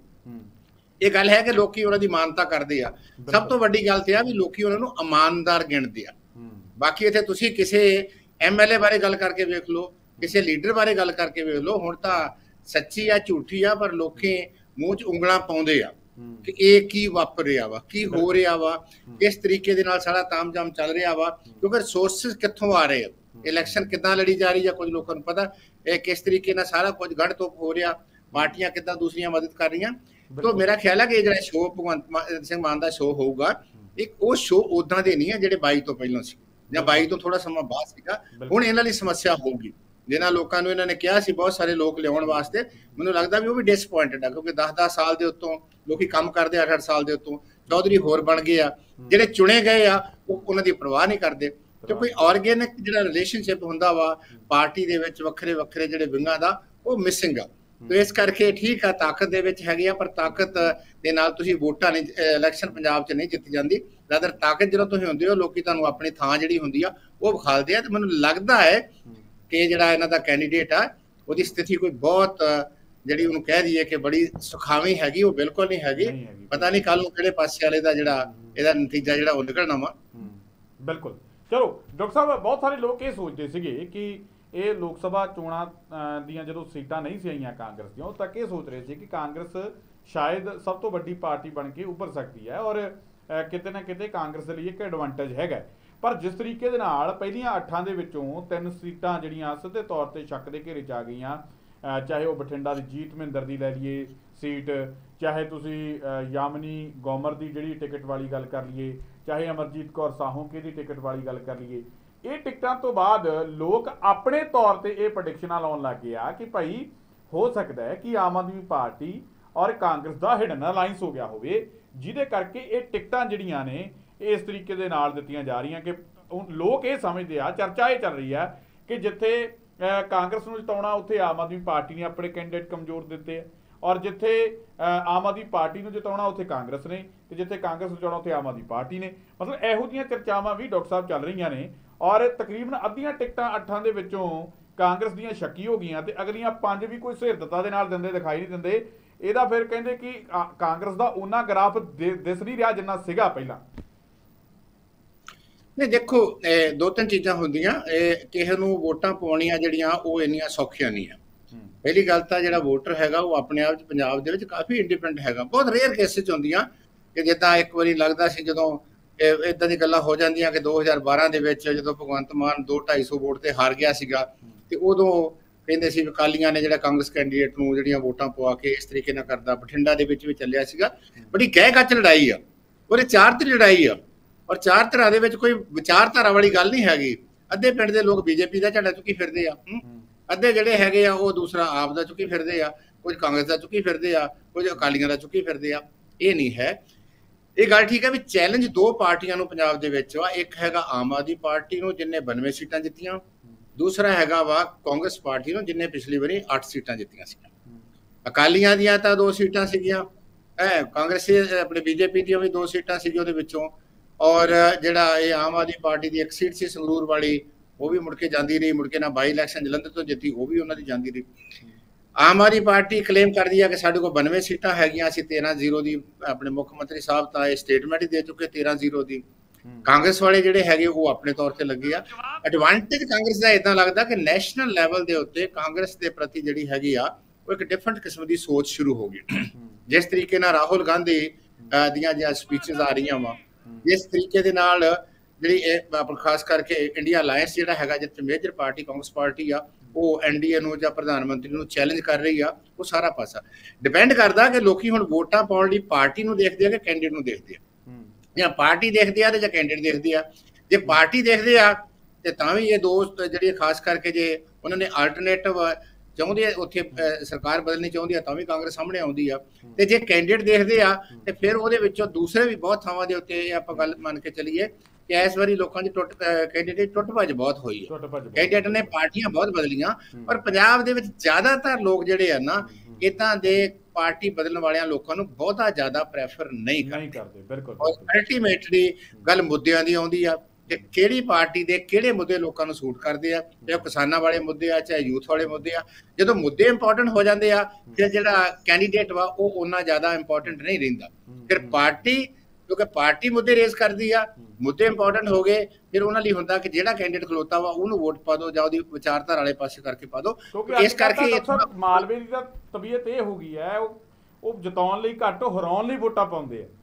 ਇਹ ਗੱਲ ਹੈ ਕਿ ਲੋਕੀ ਉਹਨਾਂ ਦੀ ਮਾਨਤਾ ਕਰਦੇ ਆ। ਸਭ ਤੋਂ ਵੱਡੀ ਗੱਲ ਤੇ ਆ ਵੀ ਲੋਕੀ ਉਹਨਾਂ ਨੂੰ ਇਮਾਨਦਾਰ ਗਿਣਦੇ ਆ। ਬਾਕੀ ਇੱਥੇ ਤੁਸੀਂ ਕਿਸੇ ਐਮਐਲਏ ਬਾਰੇ ਗੱਲ ਕਰਕੇ ਵੇਖ ਲਓ, ਕਿਸੇ ਲੀਡਰ ਬਾਰੇ ਗੱਲ ਕਰਕੇ ਵੇਖ ਲਓ, ਹੁਣ ਤਾਂ ਸੱਚੀ ਆ ਝੂਠੀ ਆ ਪਰ ਲੋਕੀ ਮੂੰਹ 'ਚ ਉਂਗਲਾਂ ਪਾਉਂਦੇ ਆ ਕਿ ਇਹ ਕੀ ਵਾਪਰ ਰਿਹਾ ਵਾ, ਕੀ ਹੋ ਰਿਹਾ ਵਾ, ਕਿਸ ਤਰੀਕੇ ਦੇ ਨਾਲ ਸਾਰਾ ਤਾਮਝਾਮ ਚੱਲ ਰਿਹਾ ਵਾ, ਕਿਉਂਕਿ ਰਿਸੋਰਸਿਸ ਕਿੱਥੋਂ ਆ ਰਹੇ ਆ, ਇਲੈਕਸ਼ਨ ਕਿੱਦਾਂ ਲੜੀ ਜਾ ਰਹੀ ਆ, ਕੁਝ ਲੋਕਾਂ ਨੂੰ ਪਤਾ ਇਹ ਕਿਸ ਤਰੀਕੇ ਨਾਲ ਸਾਰਾ ਕੁਝ ਗੜ ਤੋਪ ਹੋ ਰਿਹਾ, ਪਾਰਟੀਆਂ ਕਿੱਦਾਂ ਦੂਸਰੀਆਂ ਮਦਦ ਕਰ ਰਹੀਆਂ। ਤਾਂ ਮੇਰਾ ਖਿਆਲ ਹੈ ਕਿ ਇਹ ਜਿਹੜਾ ਸ਼ੋਅ ਭਗਵੰਤ ਸਿੰਘ ਮਾਨ ਦਾ ਸ਼ੋਅ ਹੋਊਗਾ, ਇੱਕ ਉਹ ਸ਼ੋਅ ਉਦਾਂ ਦੇ ਨਹੀਂ ਆ ਜਿਹੜੇ ਬਾਈ ਤੋਂ ਪਹਿਲਾਂ ਸੀ ਜਾਂ ਬਾਈ ਤੋਂ ਥੋੜਾ ਸਮਾਂ ਬਾਅਦ ਸੀਗਾ। ਹੁਣ ਇਹਨਾਂ ਲਈ ਸਮੱਸਿਆ ਹੋਊਗੀ। ਜਿਨ੍ਹਾਂ ਲੋਕਾਂ ਨੂੰ ਇਹਨਾਂ ਨੇ ਕਿਹਾ ਸੀ ਬਹੁਤ ਸਾਰੇ ਲੋਕ ਲਿਆਉਣ ਵਾਸਤੇ, ਮੈਨੂੰ ਲੱਗਦਾ ਵੀ ਉਹ ਵੀ ਡਿਸਪੁਆਇੰਟਡ ਆ, ਕਿਉਂਕਿ ਦਸ ਦਸ ਸਾਲ ਦੇ ਉੱਤੋਂ ਲੋਕੀ ਕੰਮ ਕਰਦੇ, ਅੱਠ ਅੱਠ ਸਾਲ ਦੇ ਉੱਤੋਂ ਚੌਧਰੀ ਹੋਰ ਬਣ ਗਏ ਆ, ਜਿਹੜੇ ਚੁਣੇ ਗਏ ਆ ਉਹ ਉਹਨਾਂ ਦੀ ਪਰਵਾਹ ਨਹੀਂ ਕਰਦੇ। ਤੇ ਕੋਈ ਆਰਗੈਨਿਕ ਜਿਹੜਾ ਰਿਲੇਸ਼ਨਸ਼ਿਪ ਹੁੰਦਾ ਵਾ ਪਾਰਟੀ ਦੇ ਵਿੱਚ ਵੱਖਰੇ ਵੱਖਰੇ ਜਿਹੜੇ ਵਿੰਗਾਂ ਦਾ, ਉਹ ਮਿਸਿੰਗ ਆ। ਤੇ ਇਸ ਕਰਕੇ ਠੀਕ ਆ ਤਾਕਤ ਦੇ ਵਿੱਚ ਹੈਗੀ ਆ, ਪਰ ਤਾਕਤ ਦੇ ਨਾਲ ਤੁਸੀਂ ਵੋਟਾਂ ਨਹੀਂ, ਇਲੈਕਸ਼ਨ ਪੰਜਾਬ 'ਚ ਨਹੀਂ ਜਿੱਤੀ ਜਾਂਦੀ। ਰਾਦਰ ਤਾਕਤ ਜਦੋਂ ਤੁਸੀਂ ਹੁੰਦੇ ਹੋ ਲੋਕੀ ਤੁਹਾਨੂੰ ਆਪਣੀ ਥਾਂ ਜਿਹੜੀ ਹੁੰਦੀ ਆ ਉਹ ਵਿਖਾਲਦੇ ਆ। ਤੇ ਮੈਨੂੰ ਲੱਗਦਾ ਹੈ ਕਿ ਜਿਹੜਾ ਇਹਨਾਂ ਦਾ ਕੈਂਡੀਡੇਟ ਆ ਉਹਦੀ ਸਥਿਤੀ ਕੋਈ ਬਹੁਤ ਜਿਹੜੀ ਉਹਨੂੰ ਕਹਿ ਦਈਏ ਕਿ ਬੜੀ ਸੁਖਾਵੀਂ ਹੈਗੀ, ਉਹ ਬਿਲਕੁਲ ਨਹੀਂ ਹੈਗੀ। ਪਤਾ ਨਹੀਂ ਕੱਲ ਨੂੰ ਕਿਹੜੇ ਪਾਸੇ ਵਾਲੇ ਦਾ ਜਿਹੜਾ ਇਹਦਾ ਨਤੀਜਾ ਜਿਹੜਾ ਉਹ ਨਿਕਲਣਾ ਵਾ। ਬਿਲਕੁਲ। ਚਲੋ ਡਾਕਟਰ ਸਾਹਿਬ, ਬਹੁਤ ਸਾਰੇ ਲੋਕ ਇਹ ਸੋਚਦੇ ਸੀਗੇ ਕਿ ਇਹ ਲੋਕ ਸਭਾ ਚੋਣਾਂ ਦੀਆਂ ਜਦੋਂ ਸੀਟਾਂ ਨਹੀਂ ਸੀ ਆਈਆਂ ਕਾਂਗਰਸ ਦੀਆਂ, ਉਹ ਤੱਕ ਇਹ ਸੋਚ ਰਹੇ ਸੀ ਕਿ ਕਾਂਗਰਸ ਸ਼ਾਇਦ ਸਭ ਤੋਂ ਵੱਡੀ ਪਾਰਟੀ ਬਣ ਕੇ ਉੱਭਰ ਸਕਦੀ ਹੈ ਔਰ ਕਿਤੇ ਨਾ ਕਿਤੇ ਕਾਂਗਰਸ ਦੇ ਲਈ ਇੱਕ ਐਡਵਾਂਟੇਜ ਹੈਗਾ। ਪਰ ਜਿਸ ਤਰੀਕੇ ਦੇ ਨਾਲ ਪਹਿਲੀਆਂ ਅੱਠਾਂ ਦੇ ਵਿੱਚੋਂ ਤਿੰਨ ਸੀਟਾਂ ਜਿਹੜੀਆਂ ਸਿੱਧੇ ਤੌਰ ਤੇ ਸ਼ੱਕ ਦੇ ਘੇਰੇ 'ਚ ਆ ਗਈਆਂ, ਚਾਹੇ ਉਹ ਬਠਿੰਡਾ ਦੀ ਜੀਤ ਮਹਿੰਦਰ ਦੀ ਲੈ ਲਈਏ ਸੀਟ, ਚਾਹੇ ਤੁਸੀਂ ਯਾਮਨੀ ਗੋਮਰ ਦੀ ਜਿਹੜੀ ਟਿਕਟ ਵਾਲੀ ਗੱਲ ਕਰ ਲਈਏ, ਚਾਹੇ ਅਮਰਜੀਤ ਕੌਰ ਸਾਹੋਕੇ ਦੀ ਟਿਕਟ ਵਾਲੀ ਗੱਲ ਕਰ ਲਈਏ, ਇਹ ਟਿਕਟਾਂ ਤੋਂ ਬਾਅਦ ਲੋਕ ਆਪਣੇ ਤੌਰ ਤੇ ਇਹ ਪ੍ਰੈਡਿਕਸ਼ਨਾਂ ਲਾਉਣ ਲੱਗ ਗਏ ਆ ਕਿ ਭਾਈ ਹੋ ਸਕਦਾ ਹੈ ਕਿ ਆਮ ਆਦਮੀ ਪਾਰਟੀ ਔਰ ਕਾਂਗਰਸ ਦਾ ਹਿਡਨ ਅਲਾਈਅੰਸ ਹੋ ਗਿਆ ਹੋਵੇ, ਜਿਹਦੇ ਕਰਕੇ ਇਹ ਟਿਕਟਾਂ ਜਿਹੜੀਆਂ ਨੇ ਇਸ ਤਰੀਕੇ ਦੇ ਨਾਲ ਦਿੱਤੀਆਂ ਜਾ ਰਹੀਆਂ ਕਿ ਲੋਕ ਇਹ ਸਮਝਦੇ ਆ, ਚਰਚਾ ਇਹ ਚੱਲ ਰਹੀ ਆ ਕਿ ਜਿੱਥੇ ਕਾਂਗਰਸ ਨੂੰ ਜਿਤਾਉਣਾ ਉੱਥੇ ਆਮ ਆਦਮੀ ਪਾਰਟੀ ਨੇ ਆਪਣੇ ਕੈਂਡੀਡੇਟ ਕਮਜ਼ੋਰ ਦਿੱਤੇ ਆ, ਔਰ ਜਿੱਥੇ ਆਮ ਆਦਮੀ ਪਾਰਟੀ ਨੂੰ ਜਿਤਾਉਣਾ ਉੱਥੇ ਕਾਂਗਰਸ ਨੇ, ਤੇ ਜਿੱਥੇ ਕਾਂਗਰਸ ਨੂੰ ਜਿਤਾਉਣਾ ਉੱਥੇ ਆਮ ਆਦਮੀ ਪਾਰਟੀ ਨੇ। ਮਤਲਬ ਇਹੋ ਜਿਹੀਆਂ ਚਰਚਾਵਾਂ ਵੀ ਡਾਕਟਰ ਸਾਹਿਬ ਚੱਲ ਰਹੀਆਂ ਨੇ ਔਰ ਤਕਰੀਬਨ ਅੱਧੀਆਂ ਟਿਕਟਾਂ ਅੱਠਾਂ ਦੇ ਵਿੱਚੋਂ ਕਾਂਗਰਸ ਦੀਆਂ ਸ਼ੱਕੀ ਹੋ ਗਈਆਂ ਤੇ ਅਗਲੀਆਂ ਪੰਜ ਵੀ ਕੋਈ ਸਹਿਰਦਤਾ ਦੇ ਨਾਲ ਦਿੰਦੇ ਦਿਖਾਈ ਨਹੀਂ ਦਿੰਦੇ। ਇਹਦਾ ਫਿਰ ਕਹਿੰਦੇ ਕਿ ਕਾਂਗਰਸ ਦਾ ਉਹਨਾਂ ਗ੍ਰਾਫ ਦਿਸ ਨਹੀਂ ਰਿਹਾ ਜਿੰਨਾ ਸੀਗਾ ਪਹਿਲਾਂ। ਨਹੀਂ ਦੇਖੋ, ਦੋ ਤਿੰਨ ਚੀਜ਼ਾਂ ਹੁੰਦੀਆਂ, ਕਿਸੇ ਨੂੰ ਵੋਟਾਂ ਪਾਉਣੀਆਂ ਜਿਹੜੀਆਂ ਉਹ ਇੰਨੀਆਂ ਸੌਖੀਆਂ ਨਹੀਂ ਆ। ਪਹਿਲੀ ਗੱਲ ਤਾਂ ਜਿਹੜਾ ਵੋਟਰ ਹੈਗਾ ਉਹ ਆਪਣੇ ਆਪ 'ਚ ਪੰਜਾਬ ਦੇ ਵਿੱਚ ਕਾਫੀ ਇੰਡੀਪੈਂਡੈਂਟ ਹੈਗਾ। ਬਹੁਤ ਰੇਅਰ ਕੇਸਿਸ ਹੁੰਦੀਆਂ ਕਿ ਜਿੱਦਾਂ ਇੱਕ ਵਾਰੀ ਲੱਗਦਾ ਸੀ ਜਦੋਂ ਇਦਾਂ ਦੀ ਗੱਲਾਂ ਹੋ ਜਾਂਦੀਆਂ ਕਿ ਦੋ ਹਜ਼ਾਰ ਬਾਰਾਂ ਦੇ ਵਿੱਚ ਜਦੋਂ ਭਗਵੰਤ ਮਾਨ ਦੋ ਢਾਈ ਸੌ ਵੋਟ ਤੇ ਹਾਰ ਗਿਆ ਸੀਗਾ ਤੇ ਉਦੋਂ ਕਹਿੰਦੇ ਸੀ ਅਕਾਲੀਆਂ ਨੇ ਜਿਹੜਾ ਕਾਂਗਰਸ ਕੈਂਡੀਡੇਟ ਨੂੰ ਜਿਹੜੀਆਂ ਵੋਟਾਂ ਪਵਾ ਕੇ ਇਸ ਤਰੀਕੇ ਨਾਲ ਕਰਦਾ। ਬਠਿੰਡਾ ਦੇ ਵਿੱਚ ਵੀ ਚੱਲਿਆ ਸੀਗਾ, ਬੜੀ ਗਹਿ ਗੱਚ ਲੜਾਈ ਆ, ਉਹਦੇ ਚਾਰ ਧਿਰ ਲੜਾਈ ਆ ਔਰ ਚਾਰ ਧਿਰਾਂ ਦੇ ਵਿੱਚ ਕੋਈ ਵਿਚਾਰਧਾਰਾ ਵਾਲੀ ਗੱਲ ਨਹੀਂ ਹੈਗੀ। ਅੱਧੇ ਪਿੰਡ ਦੇ ਲੋਕ ਬੀਜੇਪੀ ਦਾ ਝੰਡਾ ਚੁੱਕੀ ਫਿਰਦੇ ਆ, ਅੱਧੇ ਜਿਹੜੇ ਹੈਗੇ ਆ ਉਹ ਦੂਸਰਾ ਆਪ ਦਾ ਚੁੱਕੀ ਫਿਰਦੇ ਆ, ਕੁਝ ਕਾਂਗਰਸ ਦਾ ਚੁੱਕੀ ਫਿਰਦੇ ਆ, ਕੁਝ ਅਕਾਲੀਆਂ ਦਾ ਚੁੱਕੀ ਫਿਰਦੇ ਆ। ਇਹ ਨਹੀਂ ਹੈ। ਇਹ ਗੱਲ ਠੀਕ ਹੈ ਵੀ ਚੈਲੰਜ ਦੋ ਪਾਰਟੀਆਂ ਨੂੰ ਪੰਜਾਬ ਦੇ ਵਿੱਚ ਵਾ। ਇੱਕ ਹੈਗਾ ਆਮ ਆਦਮੀ ਪਾਰਟੀ ਨੂੰ ਜਿੰਨੇ ਬਾਨਵੇਂ ਸੀਟਾਂ ਜਿੱਤੀਆਂ, ਦੂਸਰਾ ਹੈਗਾ ਵਾ ਕਾਂਗਰਸ ਪਾਰਟੀ ਨੂੰ ਜਿੰਨੇ ਪਿਛਲੀ ਵਾਰੀ ਅੱਠ ਸੀਟਾਂ ਜਿੱਤੀਆਂ ਸੀ। ਅਕਾਲੀਆਂ ਦੀਆਂ ਤਾਂ ਦੋ ਸੀਟਾਂ ਸੀਗੀਆਂ ਹੈ ਕਾਂਗਰਸੀ ਆਪਣੇ ਬੀਜੇਪੀ ਦੀਆਂ ਵੀ ਦੋ ਸੀਟਾਂ ਸੀ ਉਹਦੇ ਵਿੱਚੋਂ, ਔਰ ਜਿਹੜਾ ਇਹ ਆਮ ਆਦਮੀ ਪਾਰਟੀ ਦੀ ਇੱਕ ਸੀਟ ਸੀ ਸੰਗਰੂਰ ਵਾਲੀ, ਉਹ ਵੀ ਮੁੜ ਕੇ ਜਾਂਦੀ ਰਹੀ, ਮੁੜ ਕੇ ਨਾ ਬਾਈ ਇਲੈਕਸ਼ਨ ਜਲੰਧਰ ਤੋਂ ਜਿੱਤੀ, ਉਹ ਵੀ ਉਹਨਾਂ ਦੀ ਜਾਂਦੀ ਰਹੀ। ਆਮ ਆਦਮੀ ਪਾਰਟੀ ਕਲੇਮ ਕਰਦੀ ਹੈ ਕਿ ਸਾਡੇ ਕੋਲ ਬਾਨਵੇਂ ਸੀਟਾਂ ਹੈਗੀਆਂ, ਅਸੀਂ ਤੇਰਾਂ ਜ਼ੀਰੋ ਦੀ, ਆਪਣੇ ਮੁੱਖ ਮੰਤਰੀ ਸਾਹਿਬ ਤਾਂ ਇਹ ਸਟੇਟਮੈਂਟ ਹੀ ਦੇ ਚੁੱਕੇ ਤੇਰਾਂ ਜ਼ੀਰੋ ਦੀ। ਕਾਂਗਰਸ ਵਾਲੇ ਜਿਹੜੇ ਹੈਗੇ ਉਹ ਆਪਣੇ ਤੌਰ ਤੇ ਲੱਗੇ ਆ। ਐਡਵਾਂਟੇਜ ਕਾਂਗਰਸ ਦਾ ਇਦਾਂ ਲੱਗਦਾ ਕਿ ਨੈਸ਼ਨਲ ਲੈਵਲ ਦੇ ਉੱਤੇ ਕਾਂਗਰਸ ਦੇ ਪ੍ਰਤੀ ਜਿਹੜੀ ਹੈਗੀ ਆ ਉਹ ਇੱਕ ਡਿਫਰੈਂਟ ਕਿਸਮ ਦੀ ਸੋਚ ਸ਼ੁਰੂ ਹੋ ਗਈ। ਜਿਸ ਤਰੀਕੇ ਨਾਲ ਰਾਹੁਲ ਗਾਂਧੀ ਦੀਆਂ ਜਿਹੜੀਆਂ ਸਪੀਚਸ ਆ ਰਹੀਆਂ ਵਾ, ਜਿਸ ਤਰੀਕੇ ਦੇ ਨਾਲ ਜਿਹੜੀ ਇਹ ਖਾਸ ਕਰਕੇ ਇੰਡੀਆ ਅਲਾਇੰਸ ਜਿਹੜਾ ਹੈਗਾ, ਜਿੱਥੇ ਮੇਜਰ ਪਾਰਟੀ ਕਾਂਗਰਸ ਪਾਰਟੀ ਆ, ਉਹ ਐਨਡੀਏ ਨੂੰ ਜਾਂ ਪ੍ਰਧਾਨ ਮੰਤਰੀ ਨੂੰ ਚੈਲੰਜ ਕਰ ਰਹੀ ਆ, ਉਹ ਸਾਰਾ ਪਾਸਾ ਡਿਪੈਂਡ ਕਰਦਾ ਕਿ ਲੋਕੀ ਹੁਣ ਵੋਟਾਂ ਪਾਉਣ ਲਈ ਪਾਰਟੀ ਨੂੰ ਦੇਖਦੇ ਆ ਕਿ ਕੈਂਡੀਡੇਟ ਨੂੰ ਦੇਖਦੇ ਆ। ਜਾਂ ਪਾਰਟੀ ਦੇਖਦੇ ਆ ਤੇ ਜਾਂ ਕੈਂਡੀਡੇਟ ਦੇਖਦੇ ਆ। ਜੇ ਪਾਰਟੀ ਦੇਖਦੇ ਆ ਤੇ ਤਾਂ ਵੀ ਇਹ ਦੋਸਤ ਜਿਹੜੀ ਖਾਸ ਕਰਕੇ ਜੇ ਉਹਨਾਂ ਨੇ ਆਲਟਰਨੇਟਿਵ ਚਾਹੁੰਦੇ ਆ, ਉੱਥੇ ਸਰਕਾਰ ਬਦਲਣੀ ਚਾਹੁੰਦੀ ਆ, ਤਾਂ ਵੀ ਕਾਂਗਰਸ ਸਾਹਮਣੇ ਆਉਂਦੀ ਆ। ਤੇ ਜੇ ਕੈਂਡੀਡੇਟ ਦੇਖਦੇ ਆ ਤੇ ਫਿਰ ਉਹਦੇ ਵਿੱਚੋਂ ਦੂਸਰੇ ਵੀ ਬਹੁਤ ਥਾਵਾਂ ਦੇ ਉੱਤੇ ਆਪਾਂ ਗੱਲ ਮੰਨ ਕੇ ਚੱਲੀਏ ਕਿ ਇਸ ਵਾਰੀ ਲੋਕਾਂ ਦੀ ਟੁੱਟ ਕੈਂਡੀਡੇਟ ਟੁੱਟ ਭੱਜ ਬਹੁਤ ਹੋਈ ਹੈ। ਕੈਂਡੀਡੇਟ ਨੇ ਪਾਰਟੀਆਂ ਬਹੁਤ ਬਦਲੀਆਂ, ਪਰ ਪੰਜਾਬ ਦੇ ਵਿੱਚ ਜ਼ਿਆਦਾਤਰ ਲੋਕ ਜਿਹੜੇ ਆ ਨਾ ਇਦਾਂ ਦੇ ਪਾਰਟੀ ਬਦਲਣ ਵਾਲਿਆਂ ਲੋਕਾਂ ਨੂੰ ਬਹੁਤਾ ਜ਼ਿਆਦਾ ਪ੍ਰੈਫਰ ਨਹੀਂ ਕਰਦੇ। ਬਿਲਕੁਲ। ਅਲਟੀਮੇਟਲੀ ਗੱਲ ਮੁੱਦਿਆਂ ਦੀ ਆਉਂਦੀ ਆ ਕਿ ਕਿਹੜੀ ਪਾਰਟੀ ਦੇ ਕਿਹੜੇ ਮੁੱਦੇ ਲੋਕਾਂ ਨੂੰ ਸੂਟ ਕਰਦੇ ਆ, ਚਾਹੇ ਕਿਸਾਨਾਂ ਵਾਲੇ ਮੁੱਦੇ ਆ, ਚਾਹੇ ਯੂਥ ਵਾਲੇ ਮੁੱਦੇ ਆ। ਜਦੋਂ ਮੁੱਦੇ ਇੰਪੋਰਟੈਂਟ ਹੋ ਜਾਂਦੇ ਆ ਫਿਰ ਜਿਹੜਾ ਕੈਂਡੀਡੇਟ ਵਾ ਉਹ ਉਹਨਾਂ ਜ਼ਿਆਦਾ ਇੰਪੋਰਟੈਂਟ ਨਹੀਂ ਰਹਿੰਦਾ। ਫਿਰ ਪਾਰਟੀ ਕਿਉਂਕਿ ਪਾਰਟੀ ਮੁੱਦੇ ਰੇਜ਼ ਕਰਦੀ ਆ, ਮੁੱਦੇ ਇੰਪੋਰਟੈਂਟ ਹੋ ਗਏ, ਫਿਰ ਉਹਨਾਂ ਲਈ ਹੁੰਦਾ ਕਿ ਜਿਹੜਾ ਕੈਂਡੀਡੇਟ ਖਲੋਤਾ ਵਾ ਉਹਨੂੰ ਵੋਟ ਪਾ ਦਿਓ ਜਾਂ ਉਹਦੀ ਵਿਚਾਰਧਾਰਾ ਵਾਲੇ ਪਾਸੇ ਕਰਕੇ ਪਾ ਦਿਓ। ਇਸ ਕਰਕੇ ਮਾਲਵੇ ਦੀ ਤਾਂ ਤਬੀਅਤ ਇਹ ਹੋ ਗਈ ਹੈ, ਉਹ ਜਿਤਾਉਣ ਲਈ ਘੱਟ ਹਰਾਉਣ ਲਈ ਵੋਟਾਂ ਪਾਉਂਦੇ ਆ।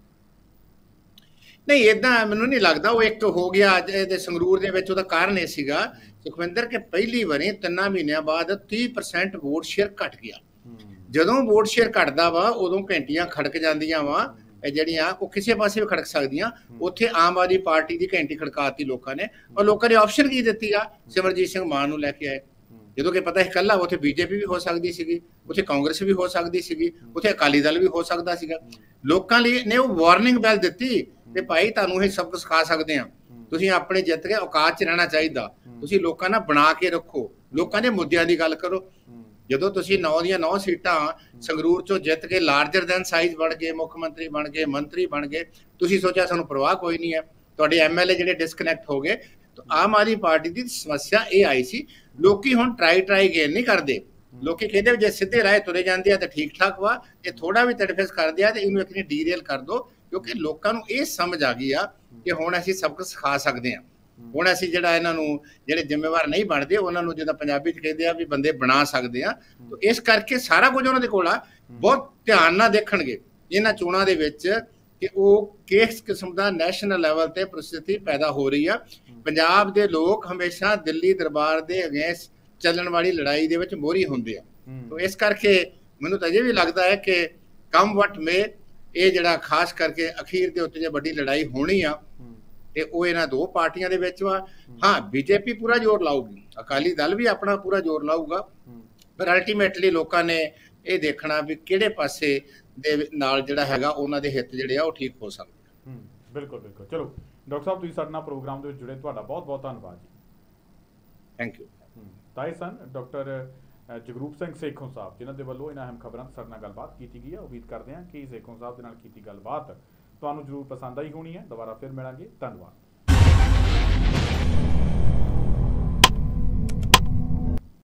ਨਹੀਂ, ਏਦਾਂ ਮੈਨੂੰ ਨਹੀਂ ਲੱਗਦਾ। ਉਹ ਇੱਕ ਹੋ ਗਿਆ ਇਹਦੇ ਸੰਗਰੂਰ ਦੇ ਵਿੱਚ, ਉਹਦਾ ਕਾਰਨ ਇਹ ਸੀਗਾ ਸੁਖਵਿੰਦਰ ਕਿ ਪਹਿਲੀ ਵਾਰੀ ਤਿੰਨਾਂ ਮਹੀਨਿਆਂ ਬਾਅਦ ਤੀਹ ਪਰਸੈਂਟ ਵੋਟ ਸ਼ੇਅਰ ਘਟ ਗਿਆ। ਜਦੋਂ ਵੋਟ ਸ਼ੇਅਰ ਘਟਦਾ ਵਾ ਉਦੋਂ ਘੰਟੀਆਂ ਖੜਕ ਜਾਂਦੀਆਂ ਵਾ ਜਿਹੜੀਆਂ, ਉਹ ਕਿਸੇ ਪਾਸੇ ਵੀ ਖੜਕ ਸਕਦੀਆਂ। ਉੱਥੇ ਆਮ ਆਦਮੀ ਪਾਰਟੀ ਦੀ ਘੰਟੀ ਖੜਕਾਤੀ ਲੋਕਾਂ ਨੇ, ਔਰ ਲੋਕਾਂ ਨੇ ਆਪਸ਼ਨ ਕੀ ਦਿੱਤੀ ਆ, ਸਿਮਰਜੀਤ ਸਿੰਘ ਮਾਨ ਨੂੰ ਲੈ ਕੇ ਆਏ। ਜਦੋਂ ਕਿ ਪਤਾ ਇਕੱਲਾ ਉੱਥੇ ਬੀਜੇਪੀ ਵੀ ਹੋ ਸਕਦੀ ਸੀਗੀ, ਉੱਥੇ ਕਾਂਗਰਸ ਵੀ ਹੋ ਸਕਦੀ ਸੀਗੀ, ਉੱਥੇ ਅਕਾਲੀ ਦਲ ਵੀ ਹੋ ਸਕਦਾ ਸੀਗਾ। ਲੋਕਾਂ ਲਈ ਨੇ ਉਹ ਵਾਰਨਿੰਗ ਬੈਲ ਦਿੱਤੀ ਕਿ ਭਾਈ ਤੁਹਾਨੂੰ ਇਹ ਸਬਕ ਸਿਖਾ ਸਕਦੇ ਆ, ਤੁਸੀਂ ਆਪਣੇ ਜਿੱਤ ਕੇ ਔਕਾਤ 'ਚ ਰਹਿਣਾ ਚਾਹੀਦਾ, ਤੁਸੀਂ ਲੋਕਾਂ ਨਾਲ ਬਣਾ ਕੇ ਰੱਖੋ, ਲੋਕਾਂ ਦੇ ਮੁੱਦਿਆਂ ਦੀ ਗੱਲ ਕਰੋ। ਜਦੋਂ ਤੁਸੀਂ ਨੌ ਦੀਆਂ ਨੌ ਸੀਟਾਂ ਸੰਗਰੂਰ ਚੋਂ ਜਿੱਤ ਕੇ ਲਾਰਜਰ ਦੈਨ ਸਾਈਜ਼ ਬਣ ਗਏ, ਮੁੱਖ ਮੰਤਰੀ ਬਣ ਗਏ, ਮੰਤਰੀ ਬਣ ਗਏ, ਤੁਸੀਂ ਸੋਚਿਆ ਸਾਨੂੰ ਪਰਵਾਹ ਕੋਈ ਨਹੀਂ ਹੈ, ਤੁਹਾਡੇ ਐਮਐਲਏ ਜਿਹੜੇ ਡਿਸਕਨੈਕਟ ਹੋ ਗਏ। ਤਾਂ ਆਮ ਆਦਮੀ ਪਾਰਟੀ ਦੀ ਸਮੱਸਿਆ ਇਹ ਆਈ ਸੀ, ਲੋਕੀ ਹੁਣ ਟਰਾਈ ਟਰਾਈ ਗੇਨ ਨਹੀਂ ਕਰਦੇ। ਲੋਕੀ ਕਹਿੰਦੇ ਜੇ ਸਿੱਧੇ ਰਾਹ ਤੁਰੇ ਜਾਂਦੇ ਆ ਤਾਂ ਠੀਕ ਠਾਕ ਵਾ, ਇਹ ਥੋੜਾ ਵੀ ਤੜਫੇਸ ਕਰਦੇ ਆ ਤੇ ਇਹਨੂੰ ਇੱਕ ਡੀਰੇਲ ਕਰ ਦੋ, ਕਿਉਂਕਿ ਲੋਕਾਂ ਨੂੰ ਇਹ ਸਮਝ ਆ ਗਈ ਆ ਕਿ ਹੁਣ ਅਸੀਂ ਸਬਕ ਸਿਖਾ ਸਕਦੇ ਹਾਂ। ਹੁਣ ਅਸੀਂ ਜਿਹੜਾ ਇਹਨਾਂ ਨੂੰ ਜਿਹੜੇ ਜ਼ਿੰਮੇਵਾਰ ਨਹੀਂ ਬਣਦੇ ਉਹਨਾਂ ਨੂੰ ਜਿੱਦਾਂ ਪੰਜਾਬੀ 'ਚ ਕਹਿੰਦੇ ਆ ਵੀ ਬੰਦੇ ਬਣਾ ਸਕਦੇ ਆ। ਤਾਂ ਇਸ ਕਰਕੇ ਸਾਰਾ ਕੁਝ ਉਹਨਾਂ ਦੇ ਕੋਲ ਆ, ਬਹੁਤ ਧਿਆਨ ਨਾਲ ਦੇਖਣਗੇ ਇਹਨਾਂ ਚੋਣਾਂ ਦੇ ਵਿੱਚ ਕਿ ਉਹ ਕਿਸ ਕਿਸਮ ਦਾ ਨੈਸ਼ਨਲ ਲੈਵਲ ਤੇ ਪ੍ਰਸਥਿਤੀ ਪੈਦਾ ਹੋ ਰਹੀ ਆ। ਪੰਜਾਬ ਦੇ ਲੋਕ ਹਮੇਸ਼ਾ ਦਿੱਲੀ ਦਰਬਾਰ ਦੇ ਅਗੇਂਸਟ ਚੱਲਣ ਵਾਲੀ ਲੜਾਈ ਦੇ ਵਿੱਚ ਮੋਹਰੀ ਹੁੰਦੇ ਆ। ਤਾਂ ਇਸ ਕਰਕੇ ਮੈਨੂੰ ਤਾਂ ਅਜੇ ਵੀ ਲੱਗਦਾ ਹੈ ਕਿ ਕਮ ਵਟ ਮੇ ਇਹ ਜਿਹੜਾ ਖਾਸ ਕਰਕੇ ਅਖੀਰ ਦੇ ਉੱਤੇ ਜੇ ਵੱਡੀ ਲੜਾਈ ਹੋਣੀ ਆ ਤੇ ਉਹ ਇਹਨਾਂ ਦੋ ਪਾਰਟੀਆਂ ਦੇ ਵਿੱਚ ਵਾ। ਹਾਂ, ਬੀਜੇਪੀ ਪੂਰਾ ਜ਼ੋਰ ਲਾਊਗੀ, ਅਕਾਲੀ ਦਲ ਵੀ ਆਪਣਾ ਪੂਰਾ ਜ਼ੋਰ ਲਾਊਗਾ, ਪਰ ਅਲਟੀਮੇਟਲੀ ਲੋਕਾਂ ਨੇ ਇਹ ਦੇਖਣਾ ਵੀ ਕਿਹੜੇ ਪਾਸੇ ਦੇ ਨਾਲ ਜਿਹੜਾ ਹੈਗਾ ਉਹਨਾਂ ਦੇ ਹਿੱਤ ਜਿਹੜੇ ਆ ਉਹ ਠੀਕ ਹੋ ਸਕਦੇ। ਬਿਲਕੁਲ ਬਿਲਕੁਲ। ਚਲੋ ਡਾਕਟਰ ਸਾਹਿਬ, ਤੁਸੀਂ ਸਾਡੇ ਨਾਲ ਪ੍ਰੋਗਰਾਮ ਦੇ ਵਿੱਚ ਜੁੜੇ, ਤੁਹਾਡਾ ਬਹੁਤ ਬਹੁਤ ਧੰਨਵਾਦ ਜੀ। Thank you. ਤਾਂ ਇਹ ਸਨ ਡਾਕਟਰ ਜਗਰੂਪ ਸਿੰਘ ਸੇਖੋਂ ਸਾਹਿਬ, ਜਿਨ੍ਹਾਂ ਦੇ ਵੱਲੋਂ ਇਹਨਾਂ ਅਹਿਮ ਖਬਰਾਂ ਤੇ ਸਾਡੇ ਨਾਲ ਗੱਲਬਾਤ ਕੀਤੀ ਗਈ ਹੈ। ਉਮੀਦ ਕਰਦੇ ਹਾਂ ਕਿ ਸੇਖੋਂ ਸਾਹਿਬ ਦੇ ਨਾਲ ਕੀਤੀ ਗੱਲਬਾਤ ਤੁਹਾਨੂੰ ਜ਼ਰੂਰ ਪਸੰਦ ਆਈ ਹੋਣੀ ਹੈ। ਦੁਬਾਰਾ ਫਿਰ ਮਿਲਾਂਗੇ। ਧੰਨਵਾਦ।